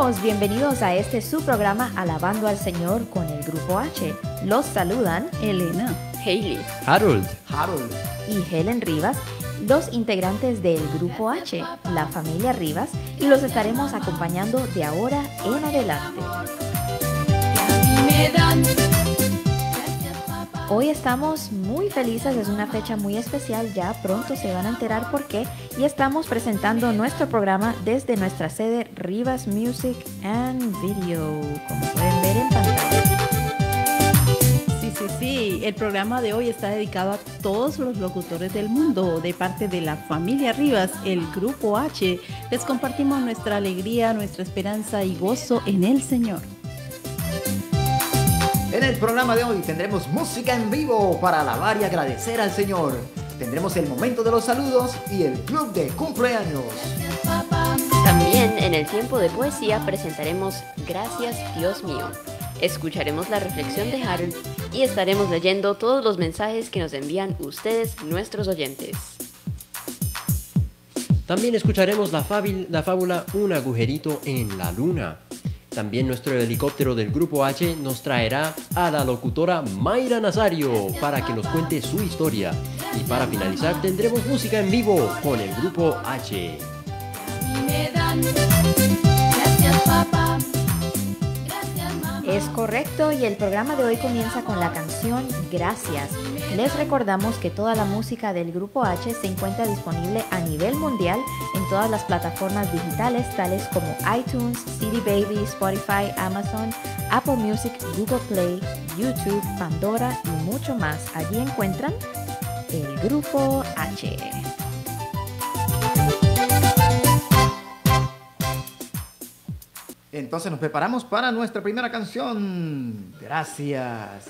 Amigos, bienvenidos a este su programa Alabando al Señor con el Grupo H. Los saludan Elena, Hailey, Harold y Helen Rivas, los integrantes del Grupo H, la familia Rivas, y los estaremos acompañando de ahora en adelante. Hoy estamos muy felices, es una fecha muy especial, ya pronto se van a enterar por qué, y estamos presentando nuestro programa desde nuestra sede Rivas Music and Video, como pueden ver en pantalla. Sí, el programa de hoy está dedicado a todos los locutores del mundo. De parte de la familia Rivas, el Grupo H, les compartimos nuestra alegría, nuestra esperanza y gozo en el Señor. En el programa de hoy tendremos música en vivo para alabar y agradecer al Señor. Tendremos el momento de los saludos y el club de cumpleaños. También en el tiempo de poesía presentaremos Gracias Dios mío. Escucharemos la reflexión de Harold y estaremos leyendo todos los mensajes que nos envían ustedes, nuestros oyentes. También escucharemos la fábula Un agujerito en la luna. También nuestro helicóptero del Grupo H nos traerá a la locutora Mayra Nazario para que nos cuente su historia. Y para finalizar tendremos música en vivo con el Grupo H. Gracias, papá. Es correcto, y el programa de hoy comienza con la canción Gracias. Les recordamos que toda la música del Grupo H se encuentra disponible a nivel mundial en todas las plataformas digitales tales como iTunes, CD Baby, Spotify, Amazon, Apple Music, Google Play, YouTube, Pandora y mucho más. Allí encuentran el Grupo H. Entonces nos preparamos para nuestra primera canción. Gracias.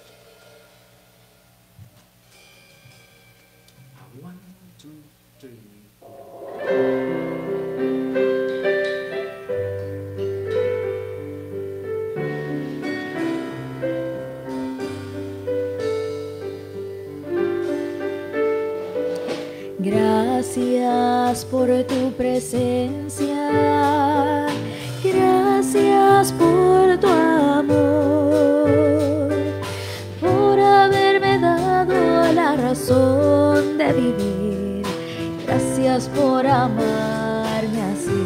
One, two, three, four. Gracias por tu presencia. Gracias por tu amor, por haberme dado la razón de vivir. Gracias por amarme así.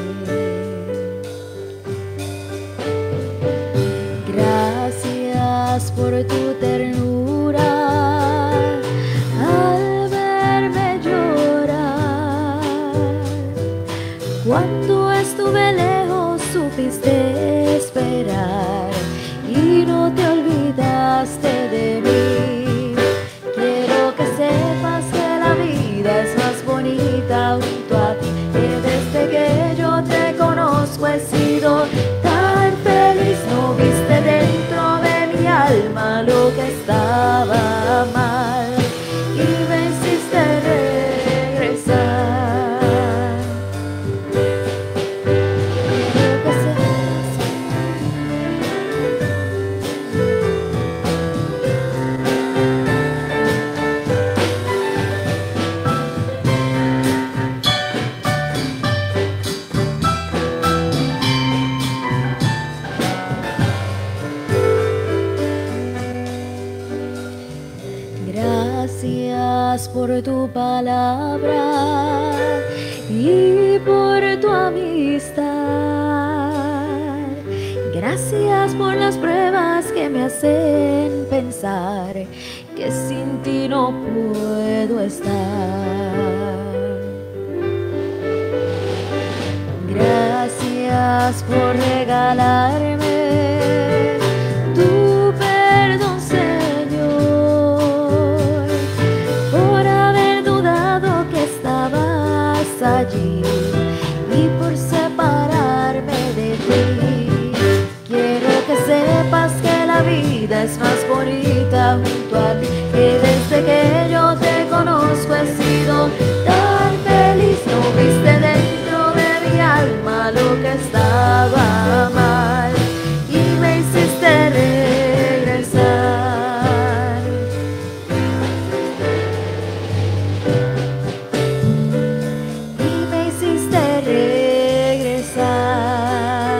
Gracias por tu ternura al verme llorar. Cuando estuve lejos supiste esperar y no te olvidaste de mí. Quiero que sepas que la vida es más bonita junto a ti, que desde que yo te conozco he sido tan feliz. No viste dentro de mi alma lo que estaba mal y me hiciste regresar. Gracias por tu palabra y por tu amistad. Gracias por las pruebas que me hacen pensar que sin ti no puedo estar. Gracias por regalarme tu perdón, Señor, por haber dudado que estabas allí y por separarme de ti. Quiero que sepas que la vida es más bonita junto a ti, que desde que yo te conozco he sido tan feliz. No viste dentro de mi alma lo que estaba mal y me hiciste regresar. Y me hiciste regresar.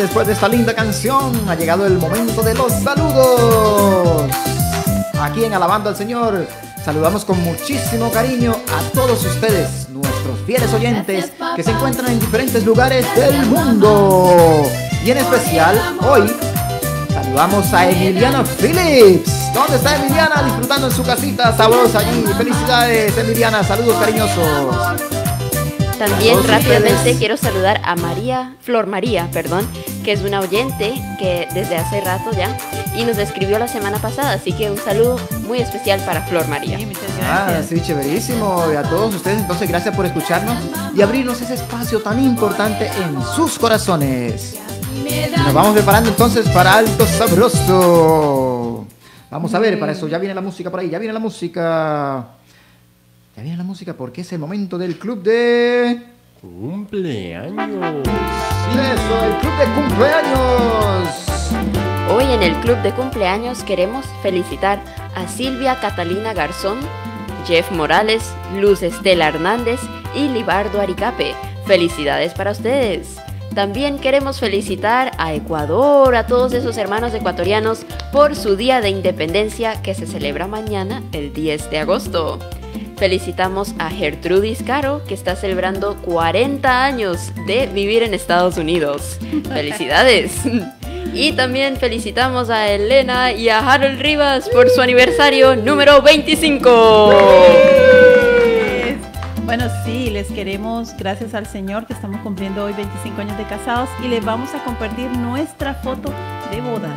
después de esta linda canción ha llegado el momento de los saludos. Aquí en Alabando al Señor saludamos con muchísimo cariño a todos ustedes, nuestros fieles oyentes que se encuentran en diferentes lugares del mundo. Y en especial hoy saludamos a Emiliana Phillips. ¿Dónde está Emiliana? Disfrutando en su casita sabrosa allí. Felicidades, Emiliana, saludos cariñosos. También rápidamente quiero saludar a Flor María, que es una oyente que desde hace rato ya y nos escribió la semana pasada, así que un saludo muy especial para Flor María. Sí, muchas gracias. Sí, chéverísimo. Y a todos ustedes, entonces, gracias por escucharnos y abrirnos ese espacio tan importante en sus corazones. Y nos vamos preparando entonces para Algo Sabroso. Vamos a ver, para eso ya viene la música por ahí, ya viene la música. Ya viene la música porque es el momento del club de... ¡Cumpleaños! Eso, el club de cumpleaños. Hoy en el club de cumpleaños queremos felicitar a Silvia Catalina Garzón, Jeff Morales, Luz Estela Hernández y Libardo Aricape. Felicidades para ustedes. También queremos felicitar a Ecuador, a todos esos hermanos ecuatorianos por su Día de Independencia que se celebra mañana, el 10 de agosto. Felicitamos a Gertrudis Caro, que está celebrando 40 años de vivir en Estados Unidos. ¡Felicidades! Y también felicitamos a Elena y a Harold Rivas por su aniversario número 25. Bueno, sí, les queremos, gracias al Señor, que estamos cumpliendo hoy 25 años de casados y les vamos a compartir nuestra foto de bodas.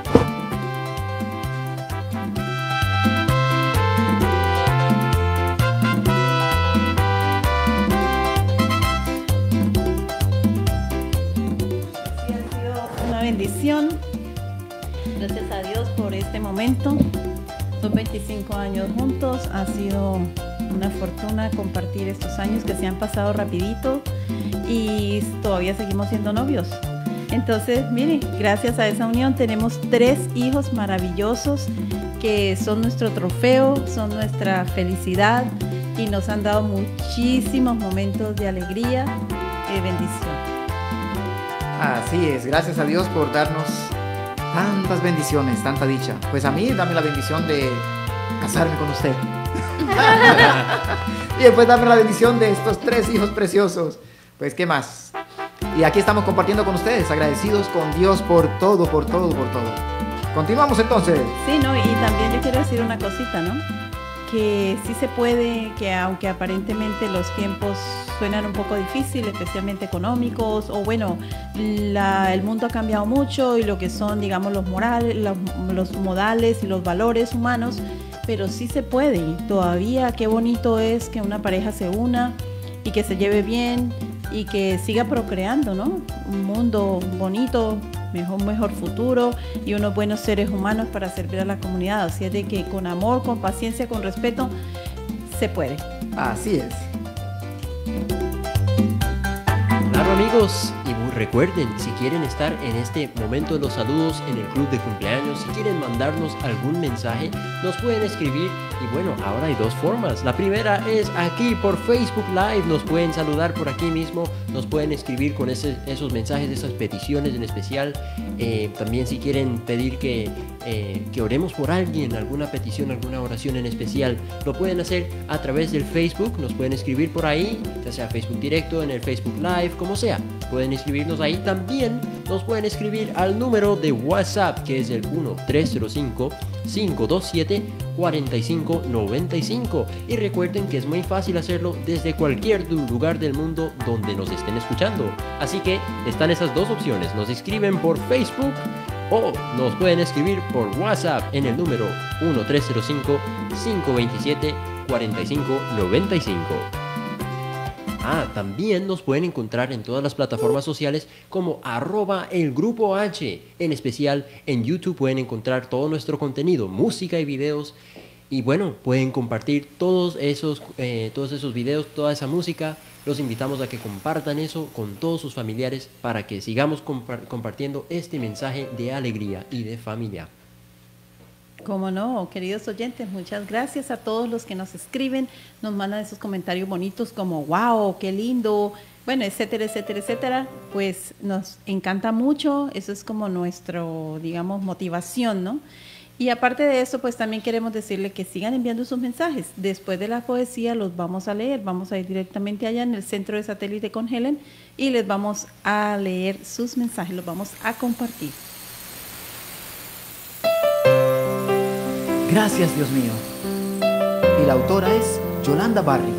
Bendición, gracias a Dios por este momento. Son 25 años juntos, ha sido una fortuna compartir estos años que se han pasado rapidito y todavía seguimos siendo novios. Entonces, mire, gracias a esa unión tenemos 3 hijos maravillosos que son nuestro trofeo, son nuestra felicidad y nos han dado muchísimos momentos de alegría y bendición. Así es, gracias a Dios por darnos tantas bendiciones, tanta dicha. Pues a mí dame la bendición de casarme con usted. Y después dame la bendición de estos 3 hijos preciosos. Pues qué más. Y aquí estamos compartiendo con ustedes, agradecidos con Dios por todo, por todo, por todo. Continuamos entonces. Sí, no, y también yo quiero decir una cosita, ¿no? Que sí se puede, que aunque aparentemente los tiempos suenan un poco difíciles, especialmente económicos, o bueno, el mundo ha cambiado mucho y lo que son, digamos, los modales y los valores humanos, pero sí se puede. Todavía qué bonito es que una pareja se una y que se lleve bien y que siga procreando, ¿no? Un mundo bonito, mejor futuro y unos buenos seres humanos para servir a la comunidad. Así es de que con amor, con paciencia, con respeto, se puede. Así es. Claro, amigos, y recuerden, si quieren estar en este momento de los saludos en el club de cumpleaños, si quieren mandarnos algún mensaje, nos pueden escribir. Y bueno, ahora hay 2 formas. La primera es aquí por Facebook Live, nos pueden saludar por aquí mismo, nos pueden escribir con esos mensajes, esas peticiones en especial. También si quieren pedir que oremos por alguien, alguna petición, alguna oración en especial, lo pueden hacer a través del Facebook, nos pueden escribir por ahí, ya sea Facebook directo, en el Facebook Live, como sea, pueden escribirnos ahí. También nos pueden escribir al número de WhatsApp, que es el 1-305-527-4595. Y recuerden que es muy fácil hacerlo desde cualquier lugar del mundo donde nos estén escuchando. Así que están esas 2 opciones, nos escriben por Facebook o nos pueden escribir por WhatsApp en el número 1-305-527-4595. También nos pueden encontrar en todas las plataformas sociales como @elgrupoh. En especial en YouTube pueden encontrar todo nuestro contenido, música y videos. Y bueno, pueden compartir todos esos videos, toda esa música. Los invitamos a que compartan eso con todos sus familiares para que sigamos compartiendo este mensaje de alegría y de familia. Cómo no, queridos oyentes, muchas gracias a todos los que nos escriben, nos mandan esos comentarios bonitos como wow, qué lindo, Bueno, etcétera, etcétera, etcétera. Pues nos encanta mucho, eso es como nuestro, digamos, motivación, ¿no? Y aparte de eso, pues también queremos decirle que sigan enviando sus mensajes. Después de la poesía los vamos a leer, vamos a ir directamente allá en el centro de satélite con Helen y les vamos a leer sus mensajes, los vamos a compartir. Gracias, Dios mío. Y la autora es Yolanda Barry.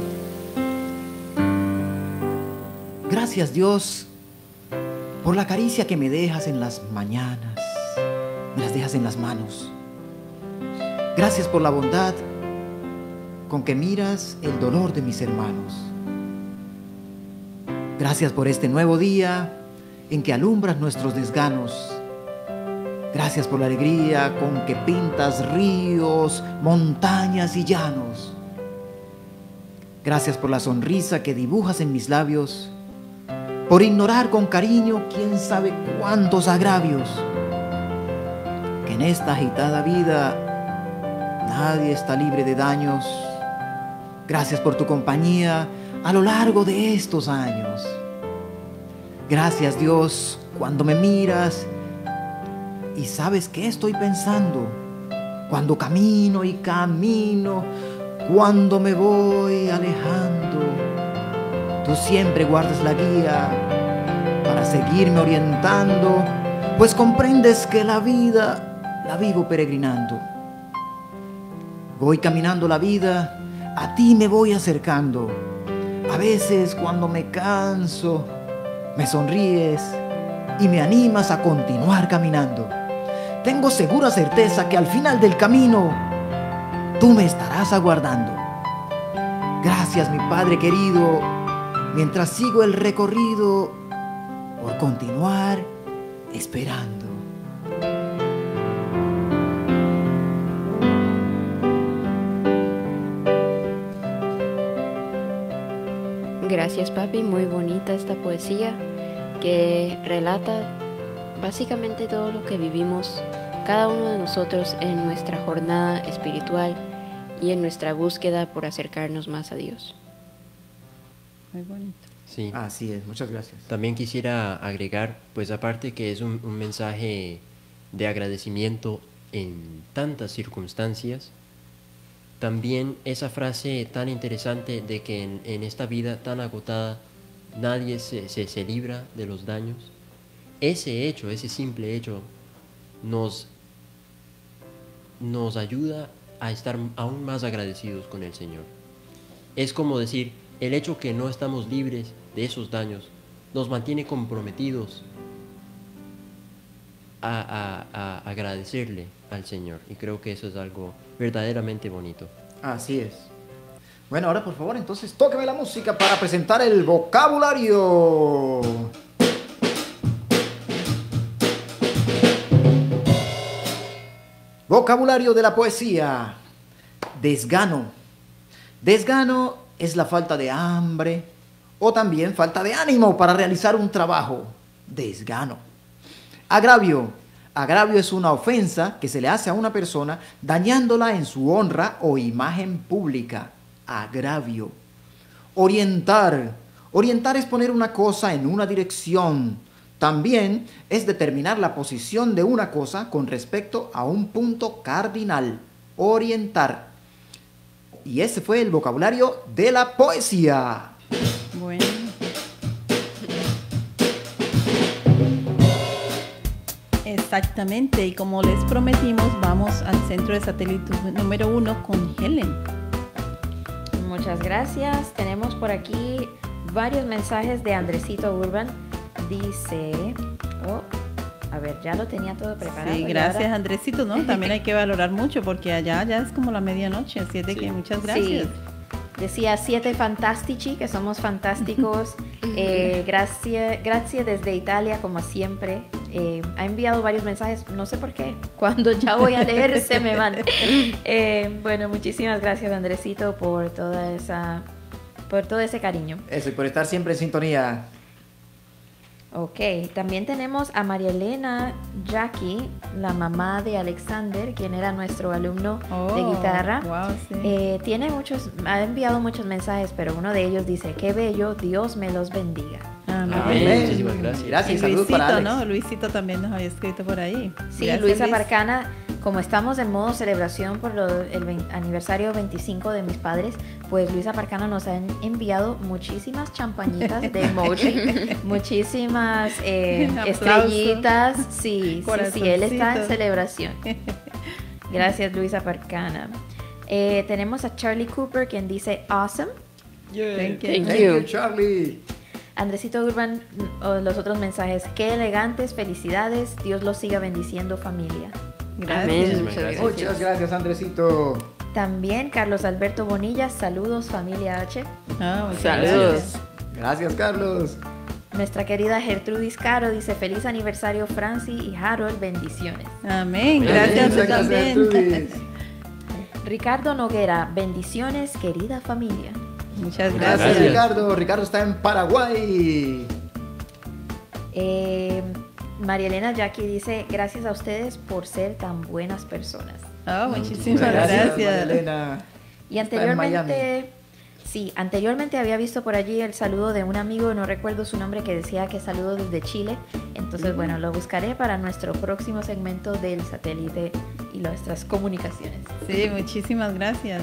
Gracias, Dios, por la caricia que me dejas en las mañanas, me las dejas en las manos. Gracias por la bondad con que miras el dolor de mis hermanos. Gracias por este nuevo día en que alumbras nuestros desganos. Gracias por la alegría con que pintas ríos, montañas y llanos. Gracias por la sonrisa que dibujas en mis labios, por ignorar con cariño quién sabe cuántos agravios. Que en esta agitada vida nadie está libre de daños. Gracias por tu compañía a lo largo de estos años. Gracias, Dios, cuando me miras y sabes qué estoy pensando. Cuando camino y camino, cuando me voy alejando, tú siempre guardas la guía para seguirme orientando, pues comprendes que la vida la vivo peregrinando. Voy caminando la vida, a ti me voy acercando. A veces cuando me canso, me sonríes y me animas a continuar caminando. Tengo segura certeza que al final del camino, tú me estarás aguardando. Gracias, mi Padre querido, mientras sigo el recorrido, por continuar esperando. Gracias, papi, muy bonita esta poesía que relata básicamente todo lo que vivimos cada uno de nosotros en nuestra jornada espiritual y en nuestra búsqueda por acercarnos más a Dios. Muy bonito. Sí. Así es, muchas gracias. También quisiera agregar, pues aparte que es un mensaje de agradecimiento en tantas circunstancias, también esa frase tan interesante de que en esta vida tan agotada nadie se libra de los daños. Ese hecho, ese simple hecho, nos ayuda a estar aún más agradecidos con el Señor. Es como decir, el hecho que no estamos libres de esos daños nos mantiene comprometidos a agradecerle al Señor. Y creo que eso es algo verdaderamente bonito. Así es. Bueno, ahora por favor, entonces tóqueme la música para presentar el vocabulario. Vocabulario de la poesía. Desgano. Desgano es la falta de hambre o también falta de ánimo para realizar un trabajo. Desgano. Agravio. Agravio es una ofensa que se le hace a una persona dañándola en su honra o imagen pública. Agravio. Orientar. Orientar es poner una cosa en una dirección. También es determinar la posición de una cosa con respecto a un punto cardinal. Orientar. Y ese fue el vocabulario de la poesía. Bueno. Exactamente, y como les prometimos, vamos al centro de satélite número 1 con Helen. Muchas gracias. Tenemos por aquí varios mensajes de Andresito Urban. Dice, a ver, ya lo tenía todo preparado. Sí, gracias Andresito, ¿no? También hay que valorar mucho porque allá ya es como la medianoche, así es de que muchas gracias. Sí. Decía 7 fantastici, que somos fantásticos. Gracias desde Italia, como siempre. Ha enviado varios mensajes, no sé por qué. Cuando ya voy a leer se me van. Bueno, muchísimas gracias, Andresito, por todo ese cariño. Eso, y por estar siempre en sintonía. Ok, también tenemos a María Elena Jackie, la mamá de Alexander, quien era nuestro alumno de guitarra. Wow, sí. Ha enviado muchos mensajes, pero uno de ellos dice: qué bello, Dios me los bendiga. Amén. Amén. Muchísimas gracias. Gracias, Y saludos Luisito, para Alex. ¿no? Luisito también nos había escrito por ahí. Sí, Gracias, Luisa Luis. Parcana, como estamos en modo celebración por el aniversario 25 de mis padres, pues Luisa Parcana nos ha enviado muchísimas champañitas de emoji, muchísimas estrellitas. Sí, él está en Corazoncitos. celebración. Gracias, Luisa Parcana. Tenemos a Charlie Cooper, quien dice awesome. Thank you. Thank Thank you. you, Charlie. Andresito Urban, los otros mensajes: qué elegantes, felicidades, Dios los siga bendiciendo, familia. Gracias. Amén. Muchas gracias. Muchas gracias, Andresito. También Carlos Alberto Bonilla, saludos familia H. Ah, muchas Saludos. gracias. Gracias, Carlos. Nuestra querida Gertrudis Caro dice: feliz aniversario Franci y Harold, bendiciones. Amén. Gracias, tú Muchas también. Gertrudis. Ricardo Noguera, bendiciones querida familia. Muchas Gracias, gracias. Ricardo. Ricardo está en Paraguay. María Elena Jackie dice: gracias a ustedes por ser tan buenas personas. Ah, muchísimas María gracias. Elena. Y Está en Miami. anteriormente había visto por allí el saludo de un amigo, no recuerdo su nombre, que decía que saludo desde Chile. Entonces, bueno, lo buscaré para nuestro próximo segmento del satélite y nuestras comunicaciones. Sí, muchísimas gracias.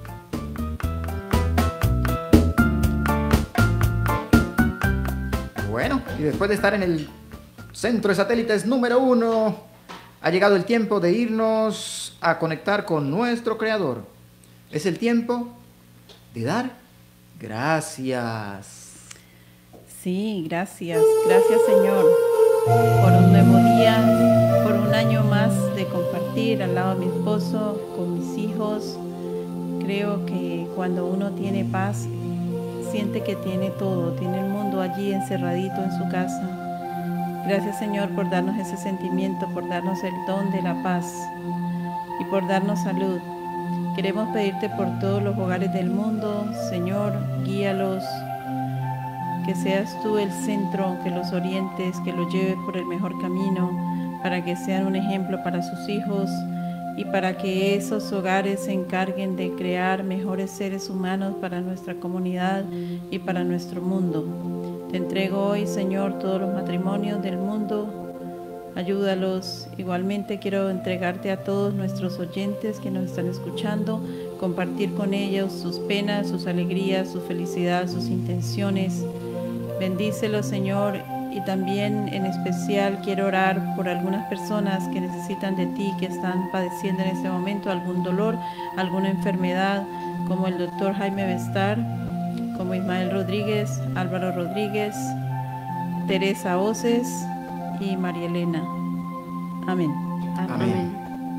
Bueno, y después de estar en el centro de satélites número 1, ha llegado el tiempo de irnos a conectar con nuestro creador. Es el tiempo de dar gracias. Sí, gracias. Gracias, Señor, por un nuevo día, por un año más de compartir al lado de mi esposo, con mis hijos. Creo que cuando uno tiene paz, siente que tiene todo, tiene el mundo allí encerradito en su casa. Gracias, Señor, por darnos ese sentimiento, por darnos el don de la paz y por darnos salud. Queremos pedirte por todos los hogares del mundo, Señor, guíalos, que seas tú el centro, que los orientes, que los lleves por el mejor camino, para que sean un ejemplo para sus hijos y para que esos hogares se encarguen de crear mejores seres humanos para nuestra comunidad y para nuestro mundo. Te entrego hoy, Señor, todos los matrimonios del mundo. Ayúdalos. Igualmente quiero entregarte a todos nuestros oyentes que nos están escuchando, compartir con ellos sus penas, sus alegrías, su felicidad, sus intenciones. Bendícelos, Señor, y también en especial quiero orar por algunas personas que necesitan de ti, que están padeciendo en este momento algún dolor, alguna enfermedad, como el doctor Jaime Bestar, como Ismael Rodríguez, Álvaro Rodríguez, Teresa Oces y María Elena. Amén. Amén.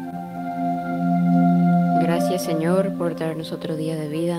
Gracias, Señor, por darnos otro día de vida.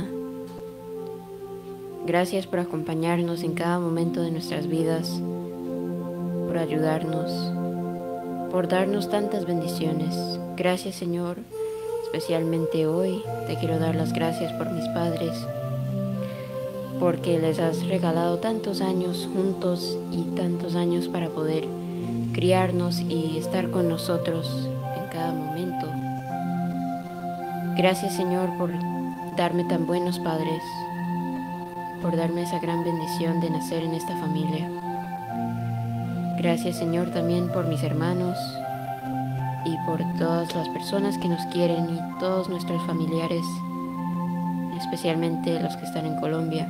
Gracias por acompañarnos en cada momento de nuestras vidas, por ayudarnos, por darnos tantas bendiciones. Gracias, Señor. Especialmente hoy te quiero dar las gracias por mis padres, porque les has regalado tantos años juntos y tantos años para poder criarnos y estar con nosotros en cada momento. Gracias, Señor, por darme tan buenos padres, por darme esa gran bendición de nacer en esta familia. Gracias, Señor, también por mis hermanos y por todas las personas que nos quieren y todos nuestros familiares, especialmente los que están en Colombia.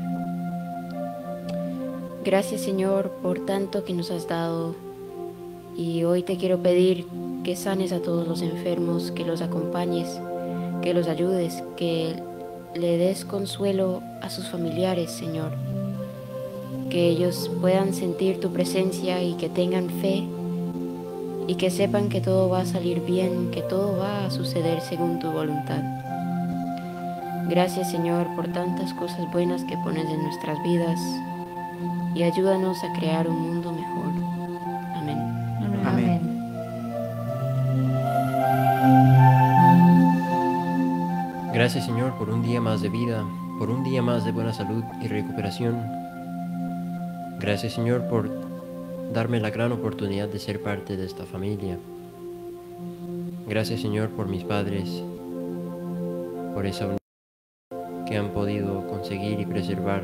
Gracias, Señor, por tanto que nos has dado, y hoy te quiero pedir que sanes a todos los enfermos, que los acompañes, que los ayudes, que le des consuelo a sus familiares, Señor, que ellos puedan sentir tu presencia y que tengan fe y que sepan que todo va a salir bien, que todo va a suceder según tu voluntad. Gracias, Señor, por tantas cosas buenas que pones en nuestras vidas y ayúdanos a crear un mundo mejor. Amén. Amén. Gracias, Señor, por un día más de vida, por un día más de buena salud y recuperación. Gracias, Señor, por darme la gran oportunidad de ser parte de esta familia. Gracias, Señor, por mis padres, por esa unión que han podido conseguir y preservar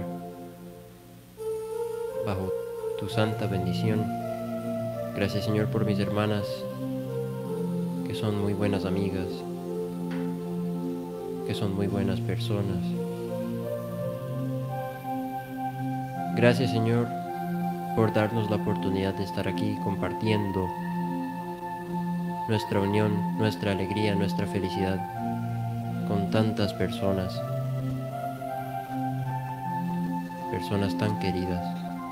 bajo tu santa bendición. Gracias, Señor, por mis hermanas, que son muy buenas amigas, que son muy buenas personas. Gracias, Señor, por darnos la oportunidad de estar aquí compartiendo nuestra unión, nuestra alegría, nuestra felicidad con tantas personas tan queridas.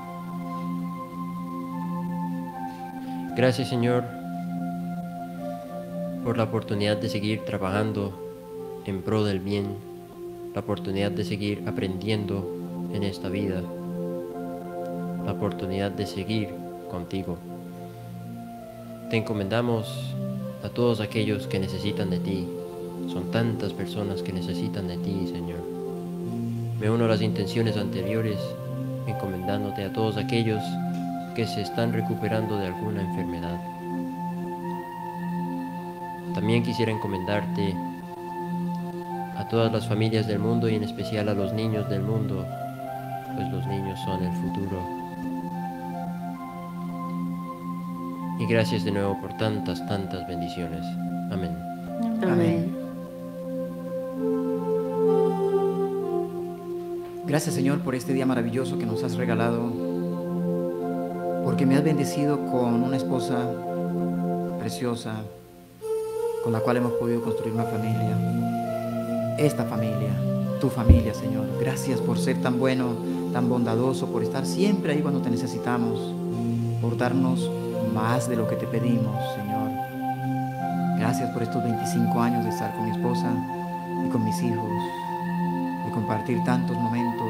Gracias, Señor, por la oportunidad de seguir trabajando en pro del bien, la oportunidad de seguir aprendiendo en esta vida, la oportunidad de seguir contigo. Te encomendamos a todos aquellos que necesitan de ti. Son tantas personas que necesitan de ti, Señor. Me uno a las intenciones anteriores, encomendándote a todos aquellos que se están recuperando de alguna enfermedad. También quisiera encomendarte a todas las familias del mundo y en especial a los niños del mundo, pues los niños son el futuro. Y gracias de nuevo por tantas bendiciones. Amén. Amén. Gracias, Señor, por este día maravilloso que nos has regalado, porque me has bendecido con una esposa preciosa, con la cual hemos podido construir una familia. Esta familia, tu familia, Señor. Gracias por ser tan bueno, tan bondadoso, por estar siempre ahí cuando te necesitamos, por darnos más de lo que te pedimos, Señor. Gracias por estos 25 años de estar con mi esposa y con mis hijos, de compartir tantos momentos.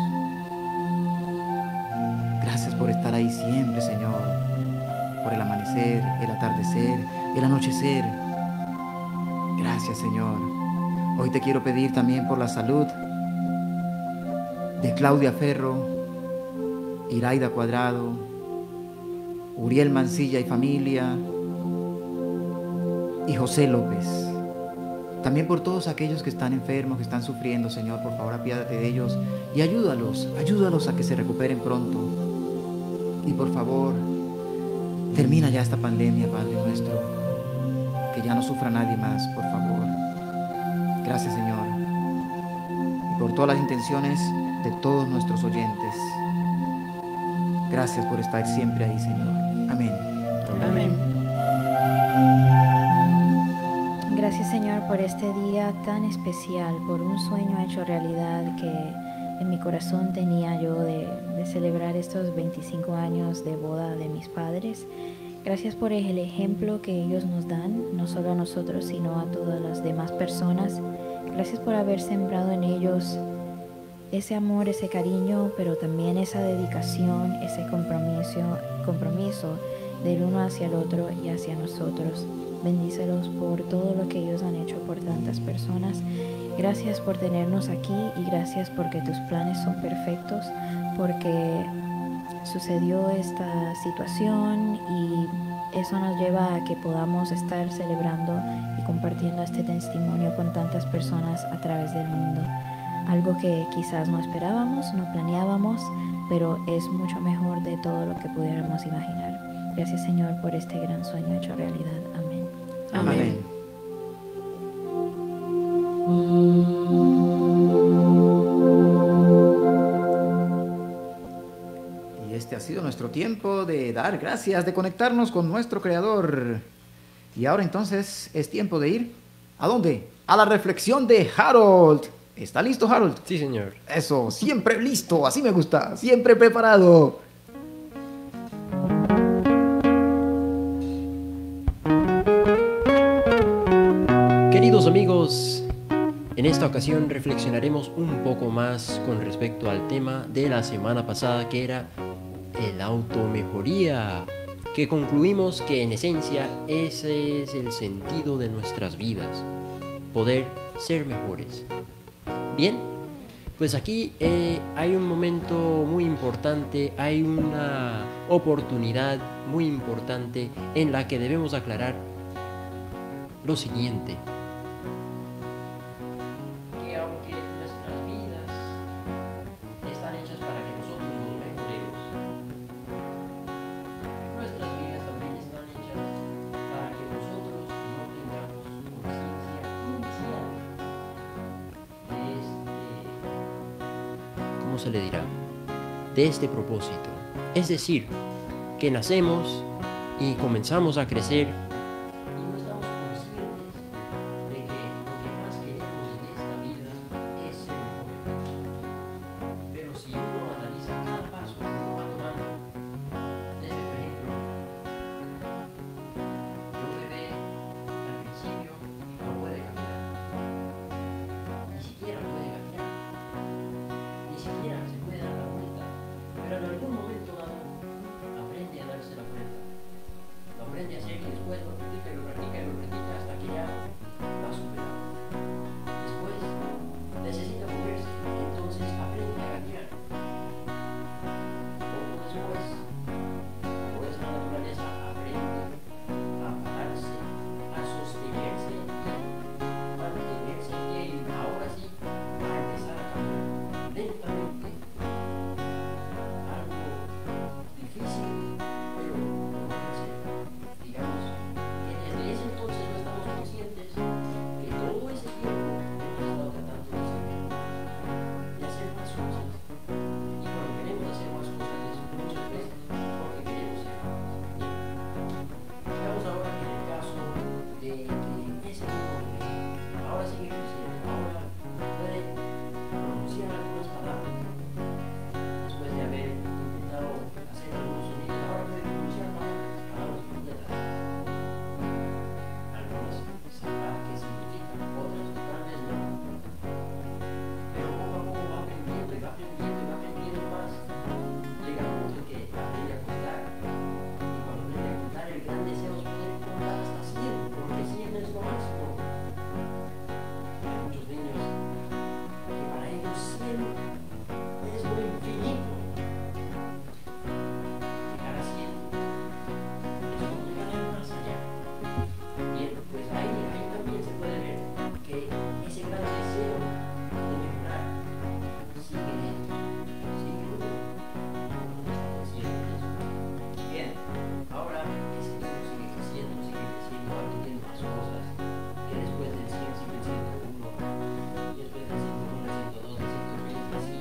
Gracias por estar ahí siempre, Señor, por el amanecer, el atardecer, el anochecer. Gracias, Señor. Hoy te quiero pedir también por la salud de Claudia Ferro, Iraida Cuadrado, Uriel Mancilla y familia, y José López. También por todos aquellos que están enfermos, que están sufriendo, Señor, por favor apiádate de ellos y ayúdalos a que se recuperen pronto. Y por favor, termina ya esta pandemia, Padre nuestro, que ya no sufra nadie más, por favor. Gracias, Señor, y por todas las intenciones de todos nuestros oyentes. Gracias por estar siempre ahí, Señor. Amén. Amén. Gracias, Señor, por este día tan especial, por un sueño hecho realidad que en mi corazón tenía yo de celebrar estos 25 años de boda de mis padres. Gracias por el ejemplo que ellos nos dan, no solo a nosotros, sino a todas las demás personas. Gracias por haber sembrado en ellos ese amor, ese cariño, pero también esa dedicación, ese compromiso del uno hacia el otro y hacia nosotros. Bendícelos por todo lo que ellos han hecho por tantas personas. Gracias por tenernos aquí y gracias porque tus planes son perfectos, porque sucedió esta situación y eso nos lleva a que podamos estar celebrando y compartiendo este testimonio con tantas personas a través del mundo. Algo que quizás no esperábamos, no planeábamos, pero es mucho mejor de todo lo que pudiéramos imaginar. Gracias, Señor, por este gran sueño hecho realidad. Amén. Amén. Y este ha sido nuestro tiempo de dar gracias, de conectarnos con nuestro Creador. Y ahora entonces es tiempo de ir, ¿a dónde? A la reflexión de Harold. ¿Está listo, Harold? Sí, señor. Eso, siempre listo, así me gusta, siempre preparado. Queridos amigos, en esta ocasión reflexionaremos un poco más con respecto al tema de la semana pasada, que era el automejoría, que concluimos que en esencia ese es el sentido de nuestras vidas, poder ser mejores. Bien, Pues aquí hay un momento muy importante, hay una oportunidad muy importante en la que debemos aclarar lo siguiente. Que aunque nuestras vidas están hechas para que nosotros nos mejoremos, nuestras vidas también están hechas para que nosotros no tengamos conciencia inicial de ¿cómo se le dirá? De este propósito. Es decir, que nacemos y comenzamos a crecer y no estamos conscientes de que lo que más queremos en esta vida es ser mejor. Pero si uno analiza cada paso que uno va tomando, desde por ejemplo, un bebé al principio no puede caminar, ni siquiera puede caminar, ni siquiera se puede dar la vuelta, pero en algún momento dado aprende a darse la vuelta, lo aprende a hacer y después lo practica y lo practica y lo practica hasta que ya lo ha superado. Después necesita moverse, entonces aprende a gatear. Poco después, pues la naturaleza aprende a pararse, a sostenerse y mantenerse en pie, y ahora sí va a empezar a caminar lentamente. Algo difícil, pero lo va a hacer. Digamos que desde ese entonces no estamos conscientes que todo ese tiempo hemos estado tratando de hacer más cosas. Y cuando queremos hacer más cosas es muchas veces porque queremos ser más. Digamos ahora que en el caso de que ese tipo de ahora sigue creciendo, ahora puede pronunciar algunas palabras. Después de haber intentado hacer algunos sonidos, ahora puede pronunciar palabras completas. Algunas sabrá qué significan, otras tal vez no. Pero poco a poco va aprendiendo y va aprendiendo y va aprendiendo más. Llega un punto en que aprende a contar. Y cuando aprende a contar, el gran deseo es poder contar hasta 100, porque 100 es lo máximo. Hay muchos niños que para ellos 100 es lo infinito. Llegar a 100 es como llegar a más allá. Bien, pues ahí también se puede ver que ese gran deseo de mejorar sigue dentro, sigue uno, no está consciente de eso. Bien, ahora ese niño sigue creciendo, va aprendiendo más cosas, que después del 100 sigue siendo 1, y después del 101, 102, 103, así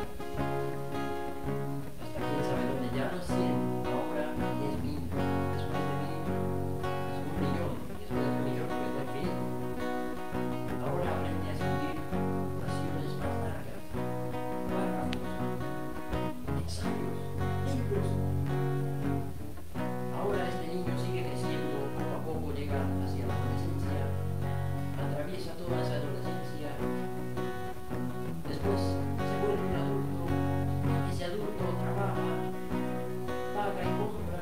hasta quién sabe dónde. Ya no es 100, ahora es 1000, después de 1000 es 1.000.000, después de 1.000.000 pues de 1000. Ahora aprende a escribir oraciones más largas, párrafos, ensayos, libros. Ahora este niño sigue creciendo, poco a poco llega hacia la adolescencia, atraviesa toda esa adolescencia, después se vuelve un adulto, ese adulto trabaja, paga y compra,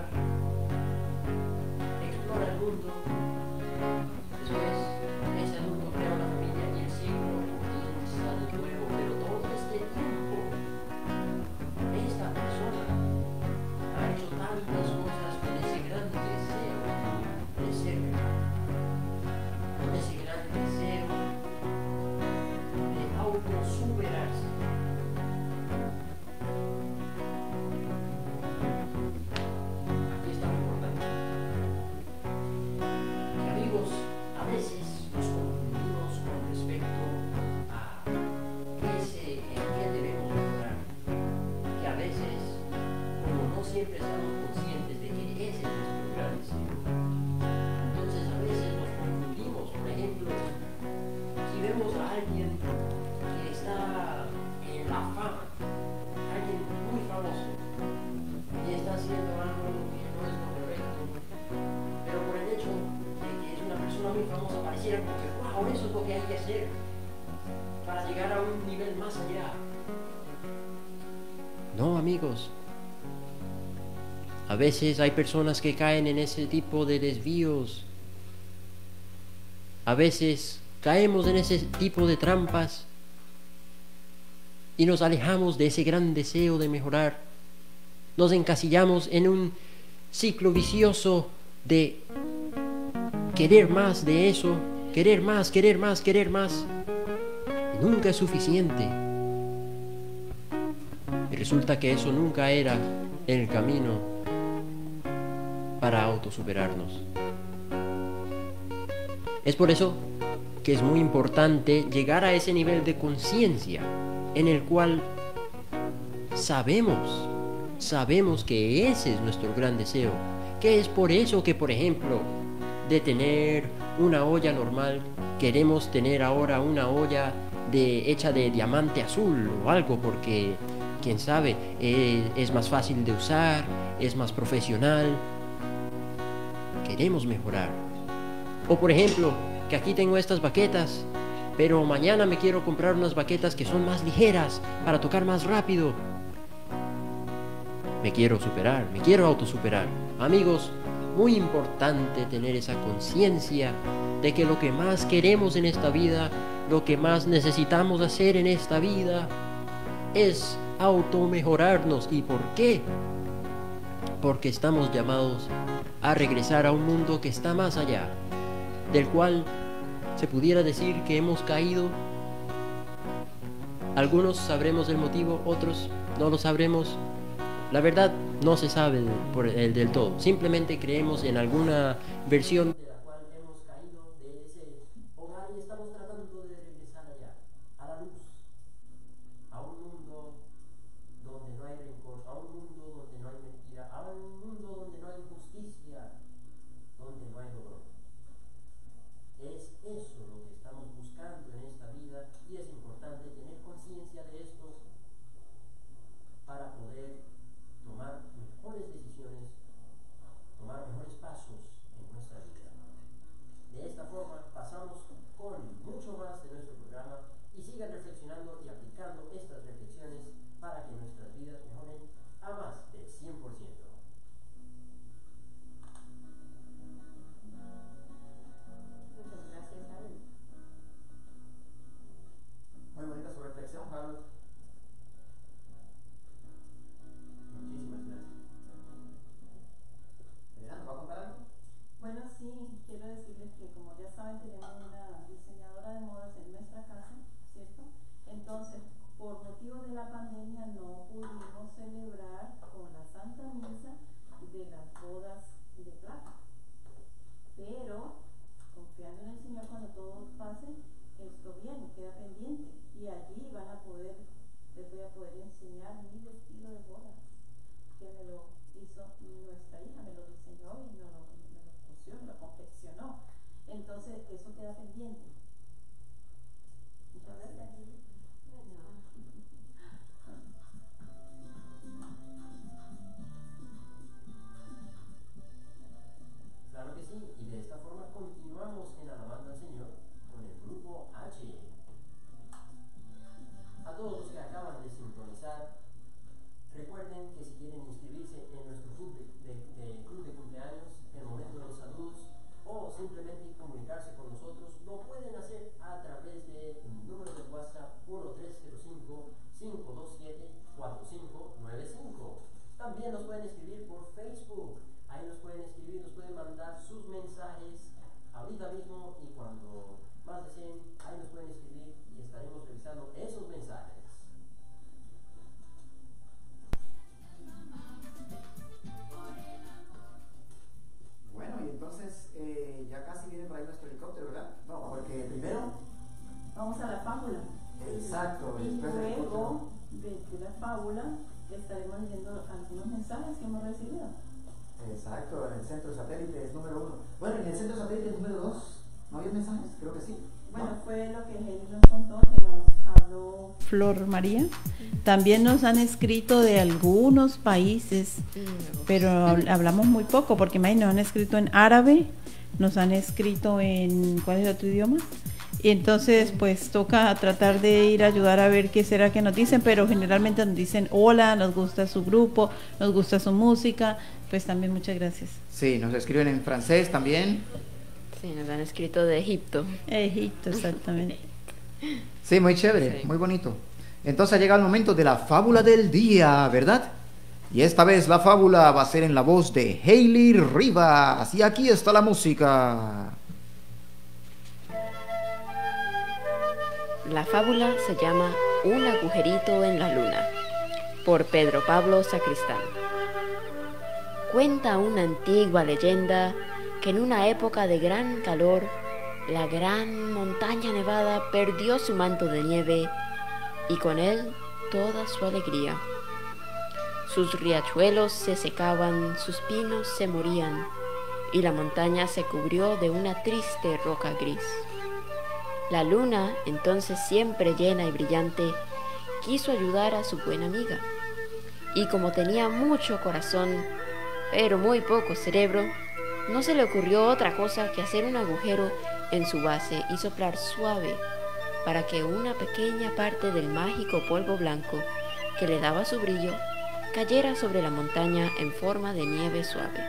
explora el mundo, después ese adulto crea una familia y el ciclo comienza de nuevo, pero todo este tiempo, esta persona ha hecho tantas cosas con ese gran deseo de ser mejor, con ese gran deseo de autosuperarse. Aquí está lo importante. Que amigos, a veces nos confundimos con respecto a en qué debemos mejorar. Que a veces, como no siempre estamos conscientes de que ese es nuestro gran deseo, entonces a veces nos confundimos. Por ejemplo, si vemos a alguien que está en la fama, alguien muy famoso, y está haciendo algo que no es lo correcto, pero por el hecho de que es una persona muy famosa, pareciera como que, wow, eso es lo que hay que hacer para llegar a un nivel más allá. No, amigos. A veces hay personas que caen en ese tipo de desvíos. A veces caemos en ese tipo de trampas y nos alejamos de ese gran deseo de mejorar. Nos encasillamos en un ciclo vicioso de querer más de eso, querer más, querer más, querer más. Y nunca es suficiente. Y resulta que eso nunca era el camino para autosuperarnos. Es por eso que es muy importante llegar a ese nivel de conciencia en el cual sabemos que ese es nuestro gran deseo, que es por eso que, por ejemplo, de tener una olla normal, queremos tener ahora una olla hecha de diamante azul o algo, porque quién sabe, es más fácil de usar, es más profesional. Queremos mejorar. O por ejemplo, que aquí tengo estas baquetas, pero mañana me quiero comprar unas baquetas que son más ligeras para tocar más rápido. Me quiero superar, me quiero autosuperar. Amigos, muy importante tener esa conciencia de que lo que más queremos en esta vida, lo que más necesitamos hacer en esta vida es automejorarnos. ¿Y por qué? Porque estamos llamados a regresar a un mundo que está más allá, del cual se pudiera decir que hemos caído. Algunos sabremos el motivo, otros no lo sabremos. La verdad no se sabe del todo. Simplemente creemos en alguna versión de la cual hemos caído de ese hogar y estamos tratando de regresar allá, a la luz, a un mundo donde no hay rencor, a un mundo donde no hay mentira, a un mundo donde no hay injusticia, donde no hay dolor. Es eso lo que estamos buscando en esta vida y es importante tener conciencia de esto para poder tomar mejores decisiones, tomar mejores pasos en nuestra vida. De esta forma pasamos con mucho más de nuestro programa y sigan reflexionando y aplicando estas reflexiones para que nuestras vidas mejoren a más del 100%. Muchas gracias, Harold. Muy bonita su reflexión, Harold. Muchísimas gracias. Elena, ¿nos va a contar algo? Bueno, sí, quiero decirles que como ya saben tenemos una diseñadora de modas en nuestra casa, ¿cierto? Entonces, por motivo de la pandemia no pudimos celebrar con la Santa Misa de las bodas de plata. Pero, confiando en el Señor, cuando todo pase, esto viene, queda pendiente. Y allí van a poder, les voy a poder enseñar mi vestido de boda, que me lo hizo nuestra hija, me lo diseñó y me lo cosió, me lo confeccionó. Entonces, eso queda pendiente. Muchas gracias. Claro que sí, y de esta forma continuamos en Alabando al Señor con el grupo H. A todos los que acaban de sintonizar, recuerden que si quieren inscribirse en nuestro club de cumpleaños, en el momento de los saludos, o simplemente comunicarse con nosotros, lo pueden hacer a través del número de WhatsApp 1305-527-4595. También nos pueden escribir por Facebook. Ahí nos pueden escribir, nos pueden mandar sus mensajes ahorita mismo y cuando más deseen, ahí nos pueden escribir y estaremos revisando esos mensajes. Bueno, y entonces ya casi viene por ahí nuestro helicóptero, ¿verdad? No, porque primero... Vamos a la fábula. Exacto, Y después del helicóptero. luego de la fábula estaremos leyendo algunos mensajes que hemos recibido. Exacto, en el centro satélite es número 1. Bueno, en el centro satélite es número 2. ¿No había mensajes? Creo que sí. Bueno, ¿No? fue lo que Heli nos contó, que nos habló Flor María. También nos han escrito de algunos países, pero hablamos muy poco, porque nos han escrito en árabe, nos han escrito en... ¿cuál es el otro idioma? Y entonces pues toca tratar de ir a ayudar a ver qué será que nos dicen, pero generalmente nos dicen hola, nos gusta su grupo, nos gusta su música, pues también muchas gracias. Sí, nos escriben en francés también. Sí, nos han escrito de Egipto. Egipto, exactamente. Sí, muy chévere, Sí. muy bonito. Entonces ha llegado el momento de la fábula del día, ¿verdad? Y esta vez la fábula va a ser en la voz de Hailey Rivas. Y aquí está la música. La fábula se llama Un agujerito en la luna, por Pedro Pablo Sacristán. Cuenta una antigua leyenda que en una época de gran calor, la gran montaña nevada perdió su manto de nieve y con él toda su alegría. Sus riachuelos se secaban, sus pinos se morían y la montaña se cubrió de una triste roca gris. La luna, entonces siempre llena y brillante, quiso ayudar a su buena amiga. Y como tenía mucho corazón, pero muy poco cerebro, no se le ocurrió otra cosa que hacer un agujero en su base y soplar suave para que una pequeña parte del mágico polvo blanco que le daba su brillo cayera sobre la montaña en forma de nieve suave.